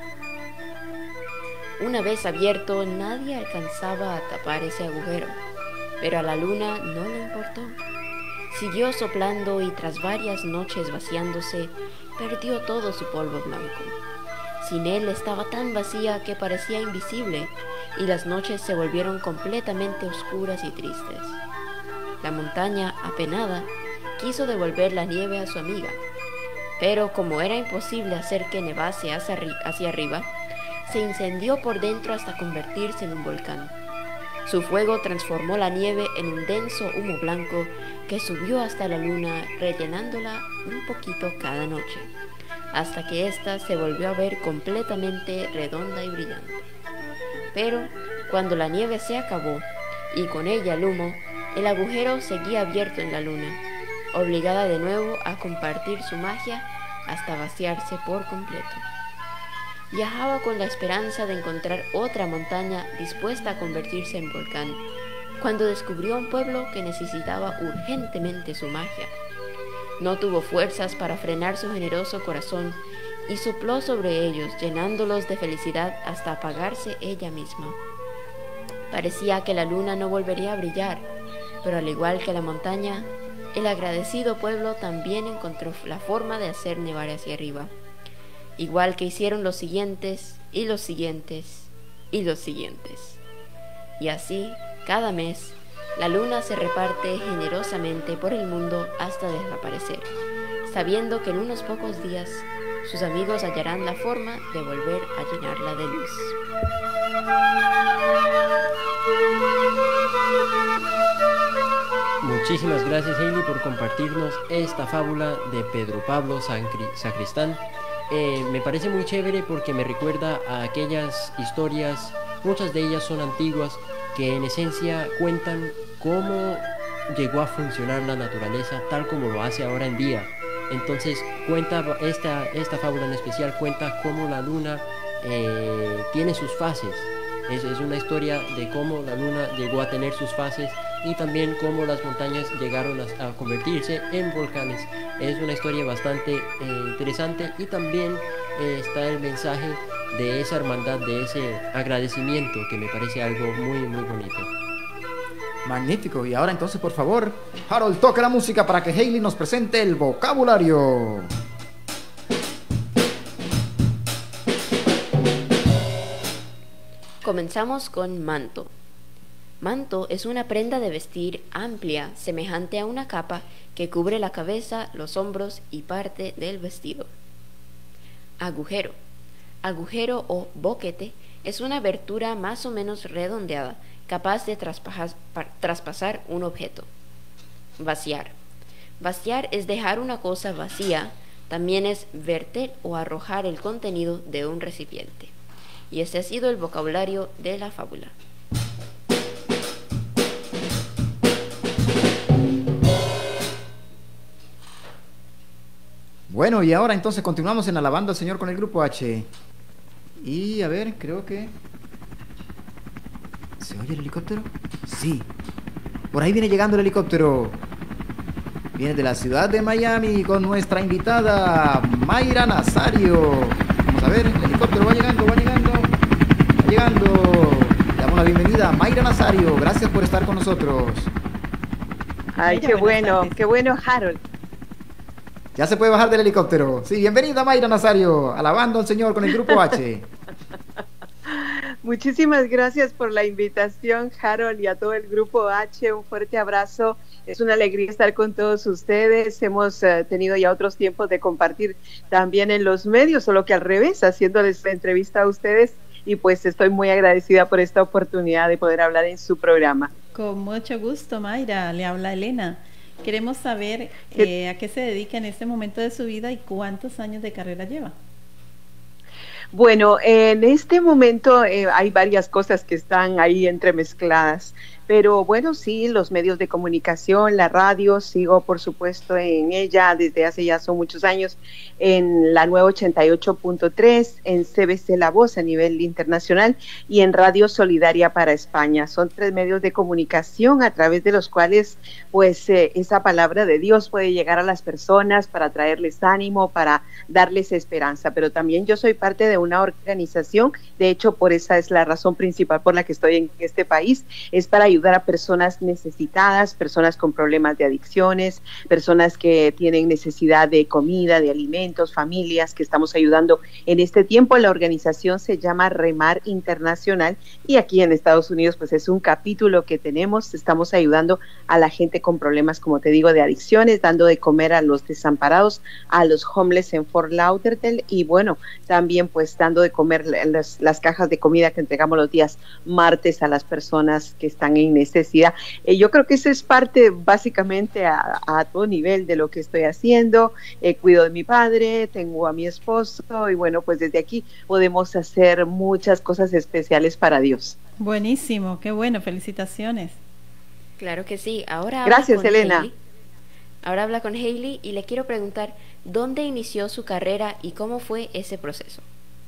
Una vez abierto, nadie alcanzaba a tapar ese agujero, pero a la luna no le importó. Siguió soplando y tras varias noches vaciándose, perdió todo su polvo blanco. Sin él estaba tan vacía que parecía invisible y las noches se volvieron completamente oscuras y tristes. La montaña, apenada, quiso devolver la nieve a su amiga, pero como era imposible hacer que nevase hacia arriba, se incendió por dentro hasta convertirse en un volcán. Su fuego transformó la nieve en un denso humo blanco que subió hasta la luna, rellenándola un poquito cada noche, hasta que ésta se volvió a ver completamente redonda y brillante. Pero cuando la nieve se acabó, y con ella el humo, el agujero seguía abierto en la luna, obligada de nuevo a compartir su magia hasta vaciarse por completo. Viajaba con la esperanza de encontrar otra montaña dispuesta a convertirse en volcán, cuando descubrió un pueblo que necesitaba urgentemente su magia. No tuvo fuerzas para frenar su generoso corazón y sopló sobre ellos, llenándolos de felicidad hasta apagarse ella misma. Parecía que la luna no volvería a brillar, pero al igual que la montaña, el agradecido pueblo también encontró la forma de hacer nevar hacia arriba, igual que hicieron los siguientes y los siguientes y los siguientes. Y así, cada mes, la luna se reparte generosamente por el mundo hasta desaparecer, sabiendo que en unos pocos días sus amigos hallarán la forma de volver a llenarla de luz. Muchísimas gracias, Hailey, por compartirnos esta fábula de Pedro Pablo Sacristán. Me parece muy chévere porque me recuerda a aquellas historias, muchas de ellas son antiguas, que en esencia cuentan cómo llegó a funcionar la naturaleza tal como lo hace ahora en día. Entonces cuenta esta fábula en especial, cuenta cómo la luna tiene sus fases. Es una historia de cómo la luna llegó a tener sus fases y también cómo las montañas llegaron a convertirse en volcanes. Es una historia bastante interesante y también está el mensaje de esa hermandad, de ese agradecimiento, que me parece algo muy muy bonito. Magnífico. Y ahora entonces, por favor, Harold, toque la música para que Hailey nos presente el vocabulario. Comenzamos con manto. Manto es una prenda de vestir amplia, semejante a una capa que cubre la cabeza, los hombros y parte del vestido. Agujero. Agujero o boquete es una abertura más o menos redondeada, capaz de traspasar un objeto. Vaciar. Vaciar es dejar una cosa vacía, también es verter o arrojar el contenido de un recipiente. Y ese ha sido el vocabulario de la fábula. Bueno, y ahora entonces continuamos en Alabando al Señor con el Grupo H. Y a ver, creo que... ¿se oye el helicóptero? Sí. Por ahí viene llegando el helicóptero. Viene de la ciudad de Miami con nuestra invitada Mayra Nazario. Vamos a ver, el helicóptero va llegando. Le damos la bienvenida a Mayra Nazario. Gracias por estar con nosotros. Ay, Mayra, qué bueno, Harold. Ya se puede bajar del helicóptero. Sí, bienvenida Mayra Nazario, alabando al Señor con el Grupo H. Muchísimas gracias por la invitación, Harold, y a todo el Grupo H. Un fuerte abrazo. Es una alegría estar con todos ustedes. Hemos tenido ya otros tiempos de compartir también en los medios, solo que al revés, haciéndoles la entrevista a ustedes. Y pues estoy muy agradecida por esta oportunidad de poder hablar en su programa. Con mucho gusto, Mayra. Le habla Elena. Queremos saber a qué se dedica en este momento de su vida y cuántos años de carrera lleva. Bueno, en este momento hay varias cosas que están ahí entremezcladas, pero bueno, sí, los medios de comunicación, la radio, sigo por supuesto en ella desde hace ya son muchos años, en la nueva 88.3, en CBC La Voz a nivel internacional y en Radio Solidaria para España. Son 3 medios de comunicación a través de los cuales pues esa palabra de Dios puede llegar a las personas para traerles ánimo, para darles esperanza, pero también yo soy parte de una organización, de hecho por esa es la razón principal por la que estoy en este país, es para ayudar a personas necesitadas, personas con problemas de adicciones, personas que tienen necesidad de comida, de alimentos, familias que estamos ayudando en este tiempo. La organización se llama Remar Internacional y aquí en Estados Unidos pues es un capítulo que tenemos, estamos ayudando a la gente con problemas, como te digo, de adicciones, dando de comer a los desamparados, a los homeless en Fort Lauderdale y bueno, también pues dando de comer las cajas de comida que entregamos los días martes a las personas que están en necesidad. Yo creo que eso es parte básicamente a todo nivel de lo que estoy haciendo. Cuido de mi padre, tengo a mi esposo y bueno, pues desde aquí podemos hacer muchas cosas especiales para Dios. Buenísimo, qué bueno, felicitaciones. Claro que sí. Ahora gracias, Elena. Hailey. Ahora habla con Hailey y le quiero preguntar ¿dónde inició su carrera y cómo fue ese proceso?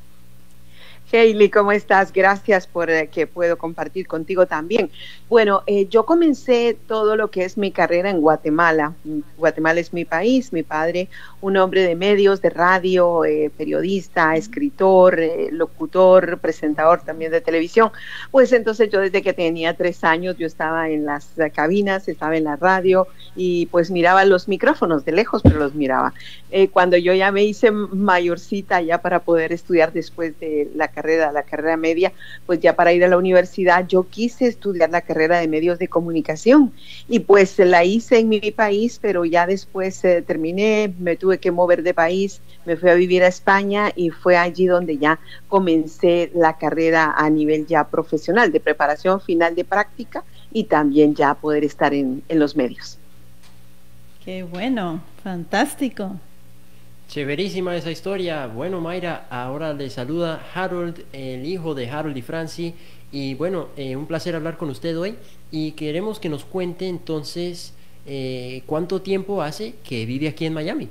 Hailey, ¿cómo estás? Gracias por que puedo compartir contigo también. Bueno, yo comencé todo lo que es mi carrera en Guatemala. Guatemala es mi país, mi padre, un hombre de medios, de radio, periodista, escritor, locutor, presentador también de televisión. Pues entonces yo desde que tenía 3 años yo estaba en las cabinas, estaba en la radio y pues miraba los micrófonos de lejos, pero los miraba. Cuando yo ya me hice mayorcita ya para poder estudiar después de la carrera media, pues ya para ir a la universidad, yo quise estudiar la carrera de medios de comunicación y pues la hice en mi país, pero ya después terminé, me tuve que mover de país, me fui a vivir a España y fue allí donde ya comencé la carrera a nivel ya profesional, de preparación final de práctica y también ya poder estar en los medios. Qué bueno, fantástico. Chéverísima esa historia. Bueno, Mayra, ahora le saluda Harold, el hijo de Harold y Francie. Y bueno, un placer hablar con usted hoy. Y queremos que nos cuente entonces cuánto tiempo hace que vive aquí en Miami.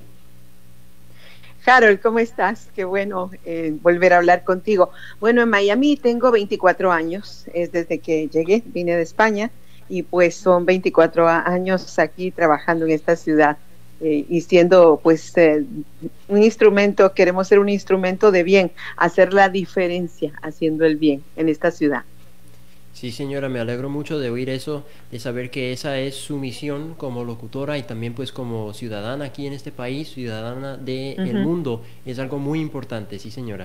Harold, ¿cómo estás? Qué bueno volver a hablar contigo. Bueno, en Miami tengo 24 años. Es desde que llegué, vine de España. Y pues son 24 años aquí trabajando en esta ciudad. Y siendo pues un instrumento, queremos ser un instrumento de bien, hacer la diferencia haciendo el bien en esta ciudad. Sí, señora, me alegro mucho de oír eso, de saber que esa es su misión como locutora y también pues como ciudadana aquí en este país, ciudadana del mundo. Es algo muy importante, sí, señora.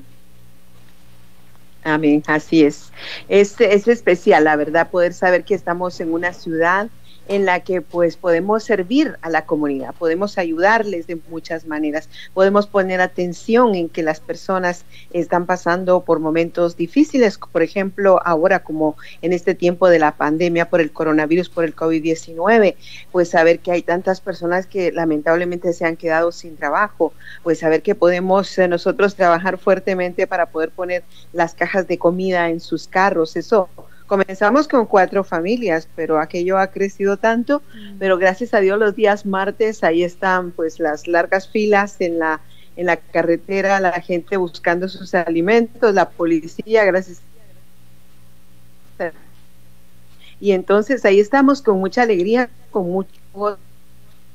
Amén, así es. Es especial, la verdad, poder saber que estamos en una ciudad en la que pues podemos servir a la comunidad, podemos ayudarles de muchas maneras, podemos poner atención en que las personas están pasando por momentos difíciles, por ejemplo, ahora como en este tiempo de la pandemia por el coronavirus, por el COVID-19, pues saber que hay tantas personas que lamentablemente se han quedado sin trabajo, pues saber que podemos nosotros trabajar fuertemente para poder poner las cajas de comida en sus carros, eso. Comenzamos con 4 familias, pero aquello ha crecido tanto, pero gracias a Dios los días martes ahí están pues las largas filas en la carretera, la gente buscando sus alimentos, la policía, gracias. Y entonces ahí estamos con mucha alegría, con mucho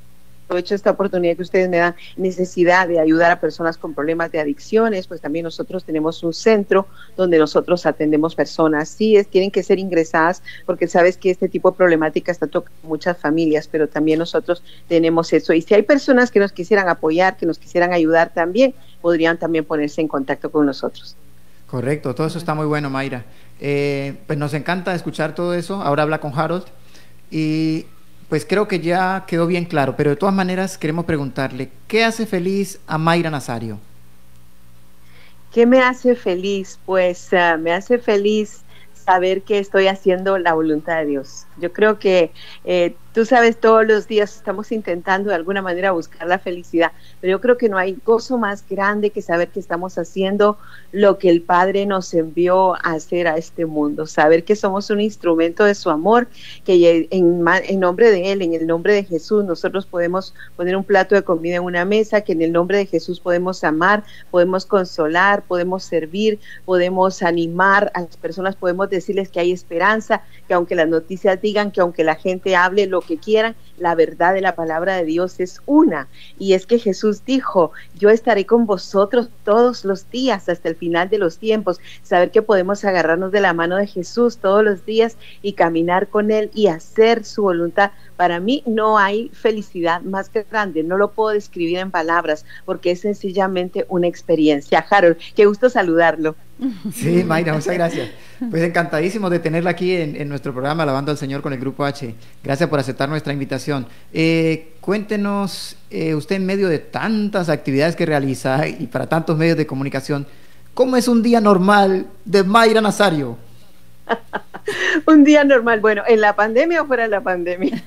aprovecho esta oportunidad que ustedes me dan, necesidad de ayudar a personas con problemas de adicciones, pues también nosotros tenemos un centro donde nosotros atendemos personas. Sí, tienen que ser ingresadas porque sabes que este tipo de problemática está tocando muchas familias, pero también nosotros tenemos eso. Y si hay personas que nos quisieran apoyar, que nos quisieran ayudar también, podrían también ponerse en contacto con nosotros. Correcto, todo eso está muy bueno, Mayra. Pues nos encanta escuchar todo eso. Ahora habla con Harold y pues creo que ya quedó bien claro, pero de todas maneras queremos preguntarle, ¿qué hace feliz a Mayra Nazario? ¿Qué me hace feliz? Pues me hace feliz saber que estoy haciendo la voluntad de Dios. Yo creo que tú sabes, todos los días estamos intentando de alguna manera buscar la felicidad, pero yo creo que no hay gozo más grande que saber que estamos haciendo lo que el Padre nos envió a hacer a este mundo, saber que somos un instrumento de su amor, que en nombre de Él, en el nombre de Jesús, nosotros podemos poner un plato de comida en una mesa, que en el nombre de Jesús podemos amar, podemos consolar, podemos servir, podemos animar a las personas, podemos decirles que hay esperanza, que aunque las noticias digan, que aunque la gente hable lo que quieran, la verdad de la palabra de Dios es una, y es que Jesús dijo, yo estaré con vosotros todos los días hasta el final de los tiempos. Saber que podemos agarrarnos de la mano de Jesús todos los días y caminar con Él y hacer su voluntad. Para mí no hay felicidad más grande, no lo puedo describir en palabras porque es sencillamente una experiencia. Harold, qué gusto saludarlo. Sí, Mayra, muchas gracias. Pues encantadísimo de tenerla aquí en nuestro programa Alabando al Señor con el Grupo H. Gracias por aceptar nuestra invitación. Cuéntenos, usted en medio de tantas actividades que realiza y para tantos medios de comunicación, ¿cómo es un día normal de Mayra Nazario? Un día normal, bueno, ¿en la pandemia o fuera de la pandemia?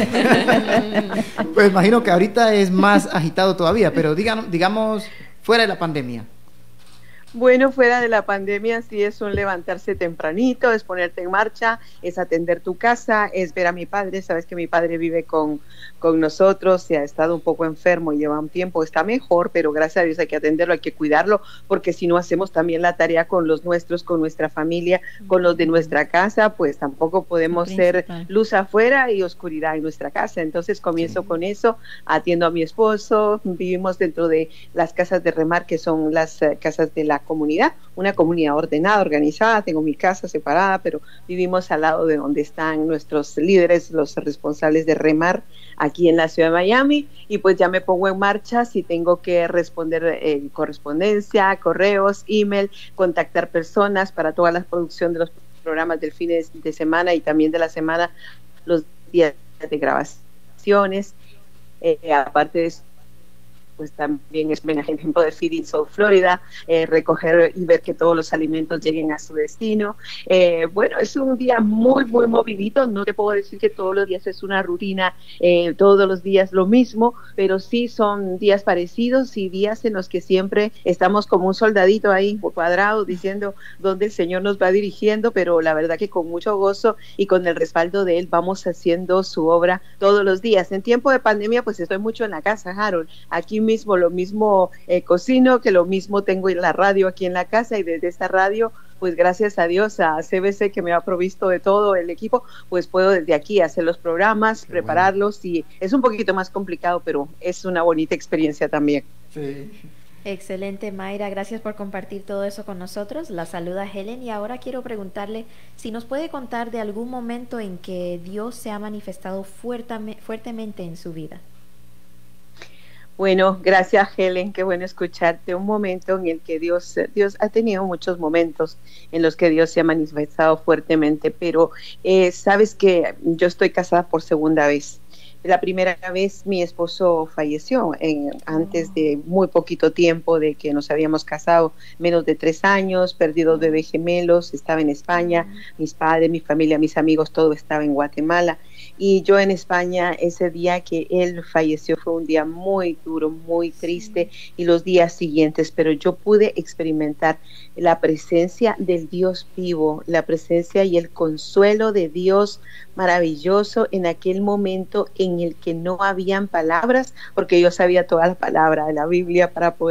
Pues imagino que ahorita es más agitado todavía, pero digamos fuera de la pandemia. Bueno, fuera de la pandemia sí es un levantarse tempranito, es ponerte en marcha, es atender tu casa, es ver a mi padre. Sabes que mi padre vive con nosotros, se ha estado un poco enfermo y lleva un tiempo, está mejor, pero gracias a Dios hay que atenderlo, hay que cuidarlo, porque si no hacemos también la tarea con los nuestros, con nuestra familia, con los de nuestra casa, pues tampoco podemos ser luz afuera y oscuridad en nuestra casa. Entonces comienzo con eso, atiendo a mi esposo, vivimos dentro de las casas de remar, que son las casas de la comunidad, una comunidad ordenada, organizada. Tengo mi casa separada, pero vivimos al lado de donde están nuestros líderes, los responsables de remar aquí en la ciudad de Miami, y pues ya me pongo en marcha si tengo que responder correspondencia, correos, email, contactar personas para toda la producción de los programas del fin de semana y también de la semana, los días de grabaciones, aparte de eso, pues también es un ejemplo de Feeding South Florida, recoger y ver que todos los alimentos lleguen a su destino. Bueno, es un día muy, muy movidito. No te puedo decir que todos los días es una rutina, todos los días lo mismo, pero sí son días parecidos y días en los que siempre estamos como un soldadito ahí cuadrado diciendo dónde el Señor nos va dirigiendo, pero la verdad que con mucho gozo y con el respaldo de Él vamos haciendo su obra todos los días. En tiempo de pandemia pues estoy mucho en la casa, Harold, aquí mismo, lo mismo cocino, que lo mismo tengo en la radio aquí en la casa, y desde esta radio, pues gracias a Dios, a CBC que me ha provisto de todo el equipo, pues puedo desde aquí hacer los programas, prepararlos, y es un poquito más complicado, pero es una bonita experiencia también. Sí. Excelente, Mayra, gracias por compartir todo eso con nosotros. La saluda Helen, y ahora quiero preguntarle si nos puede contar de algún momento en que Dios se ha manifestado fuertemente en su vida. Bueno, gracias Helen, qué bueno escucharte. Un momento en el que Dios ha tenido muchos momentos en los que Dios se ha manifestado fuertemente, pero sabes que yo estoy casada por segunda vez. La primera vez mi esposo falleció antes de muy poquito tiempo de que nos habíamos casado, menos de 3 años, perdí 2 bebés gemelos, estaba en España, mis padres, mi familia, mis amigos, todo estaba en Guatemala. Y yo en España, ese día que él falleció fue un día muy duro, muy triste, y los días siguientes, pero yo pude experimentar la presencia del Dios vivo, la presencia y el consuelo de Dios maravilloso en aquel momento en el que no habían palabras, porque yo sabía toda la palabra de la Biblia para poderme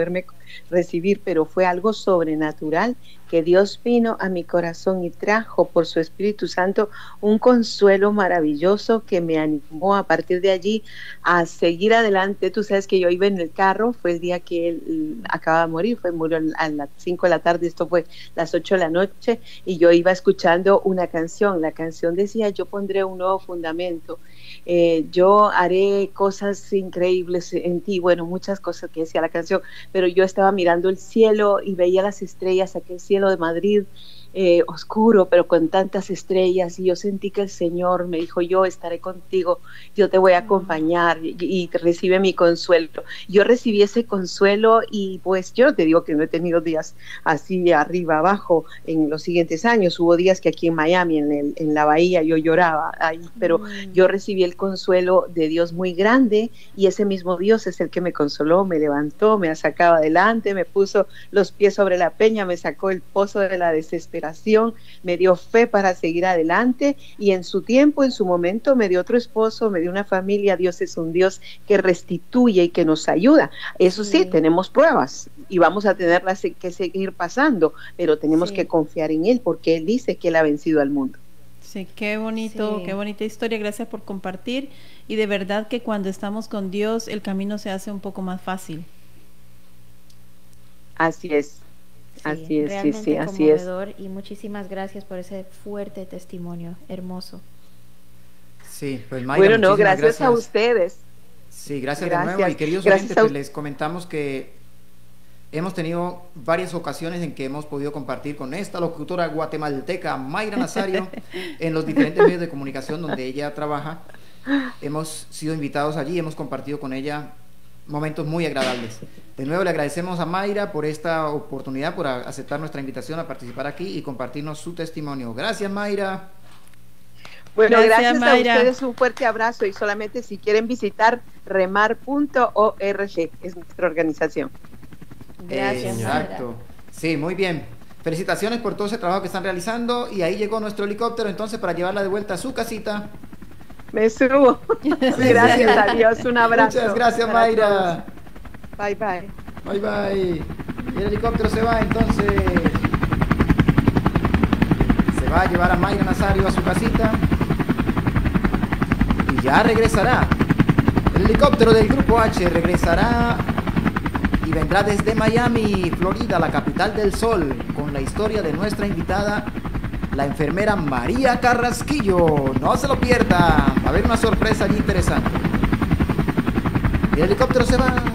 recibir, pero fue algo sobrenatural que Dios vino a mi corazón y trajo por su Espíritu Santo un consuelo maravilloso que me animó a partir de allí a seguir adelante. Tú sabes que yo iba en el carro, fue el día que él acaba de morir, murió a las 5 de la tarde, esto fue las 8 de la noche, y yo iba escuchando una canción. La canción decía: yo pondré un nuevo fundamento, yo haré cosas increíbles en ti. Bueno, muchas cosas que decía la canción, pero yo estaba mirando el cielo y veía las estrellas, aquel cielo de Madrid, oscuro, pero con tantas estrellas, y yo sentí que el Señor me dijo: yo estaré contigo, yo te voy a acompañar, y recibe mi consuelo. Yo recibí ese consuelo, y pues yo te digo que no he tenido días así arriba abajo en los siguientes años. Hubo días que aquí en Miami, en la bahía, yo lloraba ahí, pero yo recibí el consuelo de Dios muy grande, y ese mismo Dios es el que me consoló, me levantó, me sacaba adelante, me puso los pies sobre la peña, me sacó el pozo de la desesperación, me dio fe para seguir adelante, y en su tiempo, en su momento, me dio otro esposo, me dio una familia. Dios es un Dios que restituye y que nos ayuda. Eso sí, tenemos pruebas y vamos a tenerlas que seguir pasando, pero tenemos que confiar en Él, porque Él dice que Él ha vencido al mundo. Sí, qué bonito, qué bonita historia. Gracias por compartir, y de verdad que cuando estamos con Dios el camino se hace un poco más fácil. Así es. Así es, realmente así es. Y muchísimas gracias por ese fuerte testimonio, hermoso. Sí, pues Mayra, bueno, no, gracias a ustedes. Sí, gracias de nuevo, y queridos oyentes, pues les comentamos que hemos tenido varias ocasiones en que hemos podido compartir con esta locutora guatemalteca, Mayra Nazario, en los diferentes medios de comunicación donde ella trabaja. Hemos sido invitados allí, hemos compartido con ella momentos muy agradables. De nuevo le agradecemos a Mayra por esta oportunidad, por aceptar nuestra invitación a participar aquí y compartirnos su testimonio. Gracias, Mayra. Bueno, gracias Mayra. A ustedes, un fuerte abrazo, y solamente si quieren visitar remar.org, es nuestra organización. Gracias, exacto. Mayra. Sí, muy bien. Felicitaciones por todo ese trabajo que están realizando, y ahí llegó nuestro helicóptero entonces para llevarla de vuelta a su casita. Me subo. Gracias a Dios, un abrazo. Muchas gracias, Mayra. Bye, bye. Bye, bye. Y el helicóptero se va entonces. Se va a llevar a Mayra Nazario a su casita y ya regresará. El helicóptero del Grupo H regresará y vendrá desde Miami, Florida, la capital del sol, con la historia de nuestra invitada, la enfermera María Carrasquillo. No se lo pierda, va a haber una sorpresa allí interesante. Y el helicóptero se va.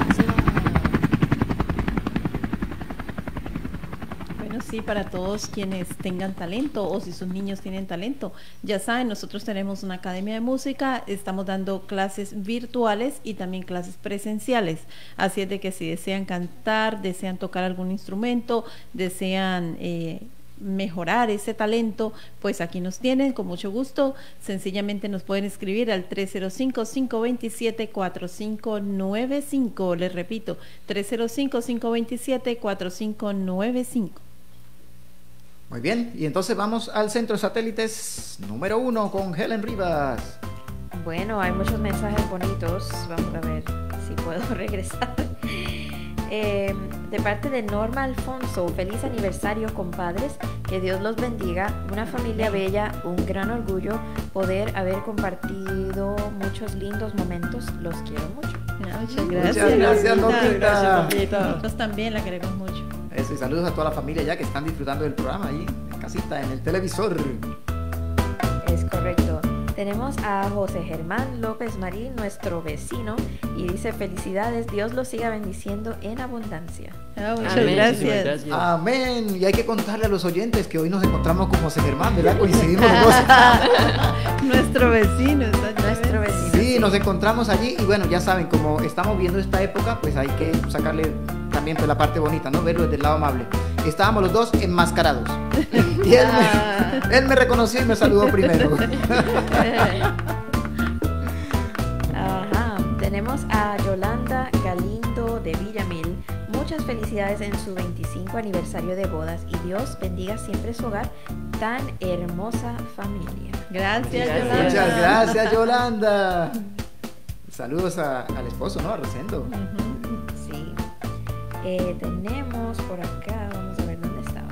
Bueno, sí, para todos quienes tengan talento, o si sus niños tienen talento, ya saben, nosotros tenemos una academia de música, estamos dando clases virtuales y también clases presenciales, así es de que si desean cantar, desean tocar algún instrumento, desean mejorar ese talento, pues aquí nos tienen, con mucho gusto. Sencillamente nos pueden escribir al 305-527-4595. Les repito, 305-527-4595. Muy bien, y entonces vamos al centro de satélites número 1 con Helen Rivas. Bueno, hay muchos mensajes bonitos. Vamos a ver si puedo regresar. De parte de Norma Alfonso: feliz aniversario, compadres, que Dios los bendiga, una familia bella, un gran orgullo poder haber compartido muchos lindos momentos, los quiero mucho. Muchas gracias. Muchas gracias, Normita. Gracias, nosotros también la queremos mucho. Eso, y saludos a toda la familia ya que están disfrutando del programa ahí en casita, en el televisor. Es correcto. Tenemos a José Germán López Marín, nuestro vecino, y dice: felicidades, Dios los siga bendiciendo en abundancia. Muchas Amén. gracias. Amén. Y hay que contarle a los oyentes que hoy nos encontramos con José Germán, ¿verdad? Coincidimos los dos. Nuestro vecino, Nuestro vecino. Sí, nos encontramos allí, y bueno, ya saben, como estamos viendo esta época, pues hay que sacarle también pues la parte bonita, ¿no? Verlo desde el lado amable. Estábamos los dos enmascarados. Y él me reconoció y me saludó primero. Ajá. Tenemos a Yolanda Galindo de Villamil. Muchas felicidades en su 25 aniversario de bodas, y Dios bendiga siempre su hogar, tan hermosa familia. Gracias, Gracias. Yolanda. Muchas gracias, Yolanda. Saludos al esposo, ¿no? A Rosendo. Sí. Tenemos por acá, vamos a ver dónde estaba.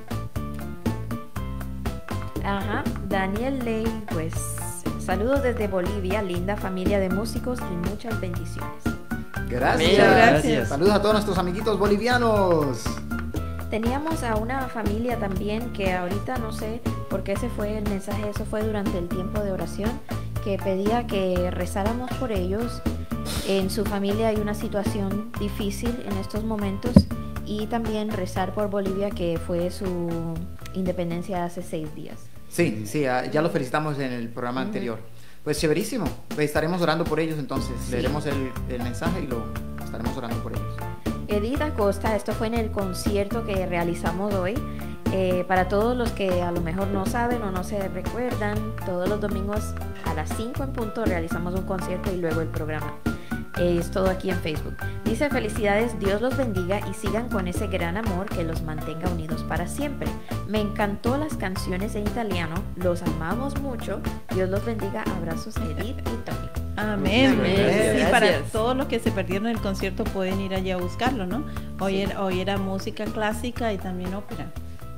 Ajá, Daniel Ley, pues saludos desde Bolivia, linda familia de músicos y muchas bendiciones. Gracias. Muchas gracias. Saludos a todos nuestros amiguitos bolivianos. Teníamos a una familia también que ahorita no sé por qué se fue el mensaje, eso fue durante el tiempo de oración, que pedía que rezáramos por ellos. En su familia hay una situación difícil en estos momentos y también rezar por Bolivia, que fue su independencia hace 6 días. Sí, ya lo felicitamos en el programa anterior. Pues chéverísimo. Pues estaremos orando por ellos entonces. Leeremos el mensaje y lo estaremos orando por ellos. Edith Acosta, esto fue en el concierto que realizamos hoy. Para todos los que a lo mejor no saben o no se recuerdan, todos los domingos a las 5 en punto realizamos un concierto y luego el programa. Es todo aquí en Facebook. Dice: felicidades, Dios los bendiga y sigan con ese gran amor que los mantenga unidos para siempre. Me encantó las canciones en italiano, los amamos mucho. Dios los bendiga. Abrazos, Edith y Tony. Amén. Amén. Sí, Gracias. para todos los que se perdieron el concierto pueden ir allá a buscarlo, ¿no? Hoy era música clásica y también ópera.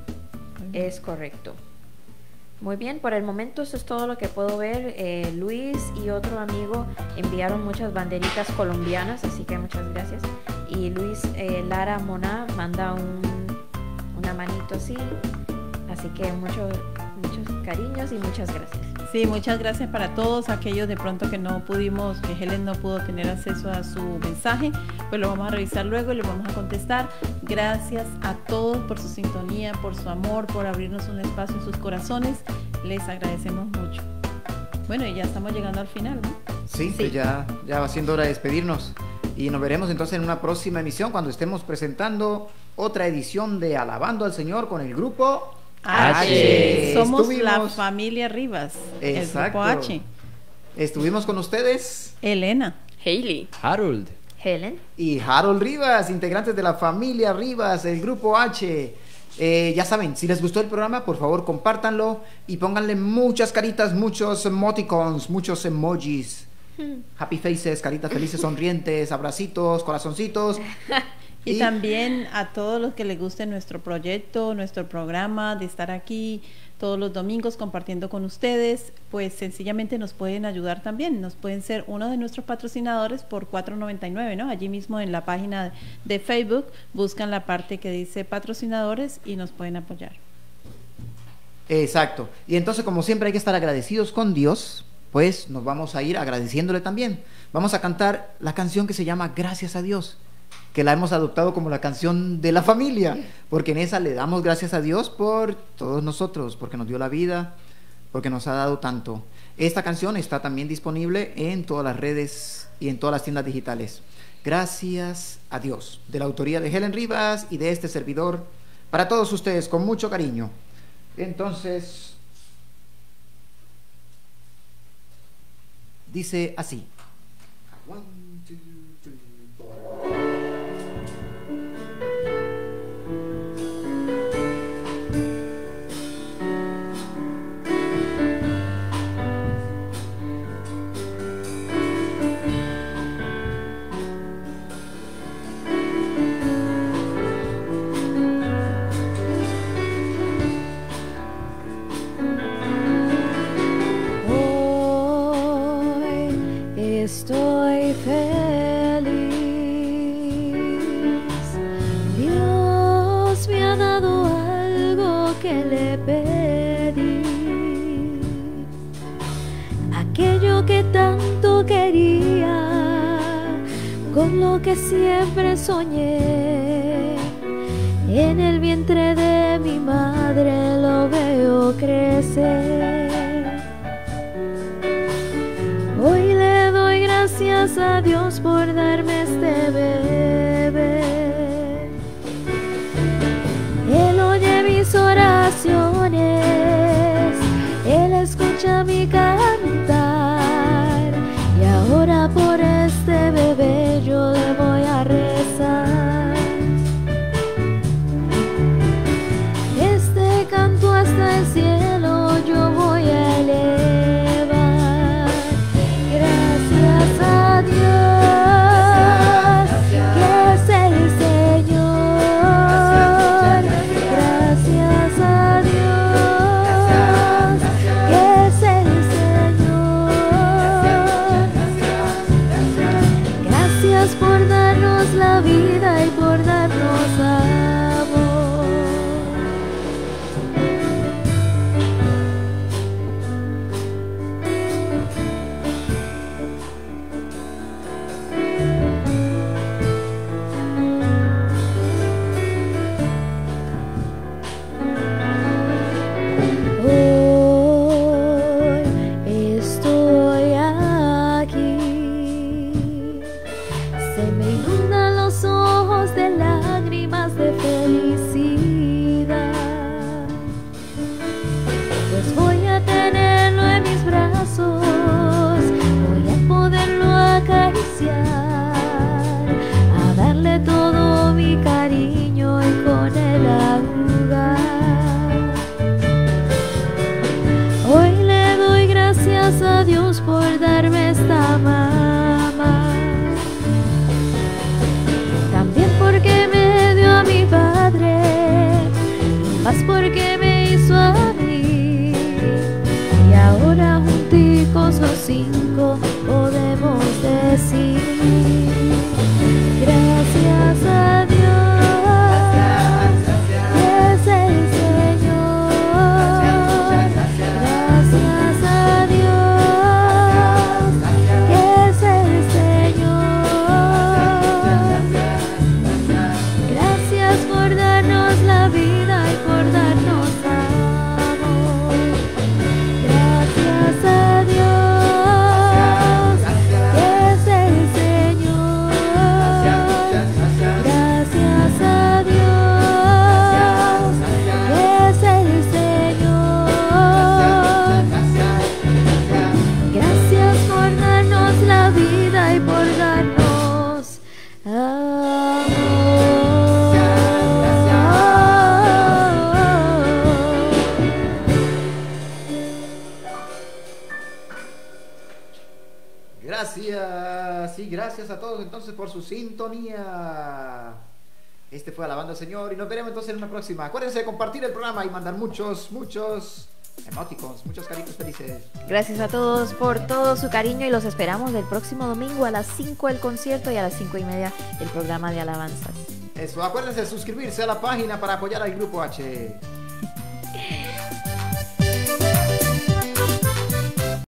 Es correcto. Muy bien, por el momento eso es todo lo que puedo ver. Luis y otro amigo enviaron muchas banderitas colombianas, así que muchas gracias. Y Luis Lara Mona manda una manito así, así que muchos cariños y muchas gracias. Sí, muchas gracias para todos aquellos de pronto que no pudimos, que Helen no pudo tener acceso a su mensaje, pues lo vamos a revisar luego y le vamos a contestar. Gracias a todos por su sintonía, por su amor, por abrirnos un espacio en sus corazones. Les agradecemos mucho. Bueno, y ya estamos llegando al final, ¿no? Sí, pues ya va siendo hora de despedirnos. Y nos veremos entonces en una próxima emisión cuando estemos presentando otra edición de Alabando al Señor con el grupo H. Somos la Estuvimos- familia Rivas, el Exacto. grupo H. Estuvimos con ustedes Elena. Hailey. Harold. Helen. y Harold Rivas, integrantes de la familia Rivas, el grupo H. Ya saben, si les gustó el programa, por favor compártanlo y pónganle muchas caritas, muchos emoticons, muchos emojis, happy faces, caritas felices, sonrientes, abracitos, corazoncitos. Y también a todos los que les guste nuestro proyecto, nuestro programa, de estar aquí todos los domingos compartiendo con ustedes, pues sencillamente nos pueden ayudar también, nos pueden ser uno de nuestros patrocinadores por $4.99, ¿no? Allí mismo en la página de Facebook buscan la parte que dice patrocinadores y nos pueden apoyar. Exacto. Y entonces, como siempre, hay que estar agradecidos con Dios, pues nos vamos a ir agradeciéndole también. Vamos a cantar la canción que se llama Gracias a Dios, que la hemos adoptado como la canción de la familia, porque en esa le damos gracias a Dios por todos nosotros, porque nos dio la vida, porque nos ha dado tanto. Esta canción está también disponible en todas las redes y en todas las tiendas digitales. Gracias a Dios, de la autoría de Helen Rivas y de este servidor, para todos ustedes, con mucho cariño. Entonces, dice así. 1, 2, 3, 4. Hoy estoy feliz. Dios me ha dado algo que le pedí. Aquello que tanto quería, con lo que siempre soñé. En el vientre de mi madre lo veo crecer. Hoy le doy gracias a Dios por darme este bebé. Él oye mis oraciones, Él escucha mi cantar. Y ahora por este bebé yo le voy a rezar. Este canto hasta el cielo yo voy a elevar. Gracias a Dios, que es el por darme esta mamá, también porque me dio a mi padre, más porque me hizo a mí. Y ahora junticos los 5 podemos decir gracias a Dios. Gracias, y gracias a todos entonces por su sintonía. Este fue Alabando al Señor y nos veremos entonces en una próxima. Acuérdense de compartir el programa y mandar muchos emoticons, muchos cariños felices. Gracias a todos por todo su cariño y los esperamos el próximo domingo a las 5 el concierto y a las 5:30 el programa de alabanzas. Eso, acuérdense de suscribirse a la página para apoyar al Grupo H.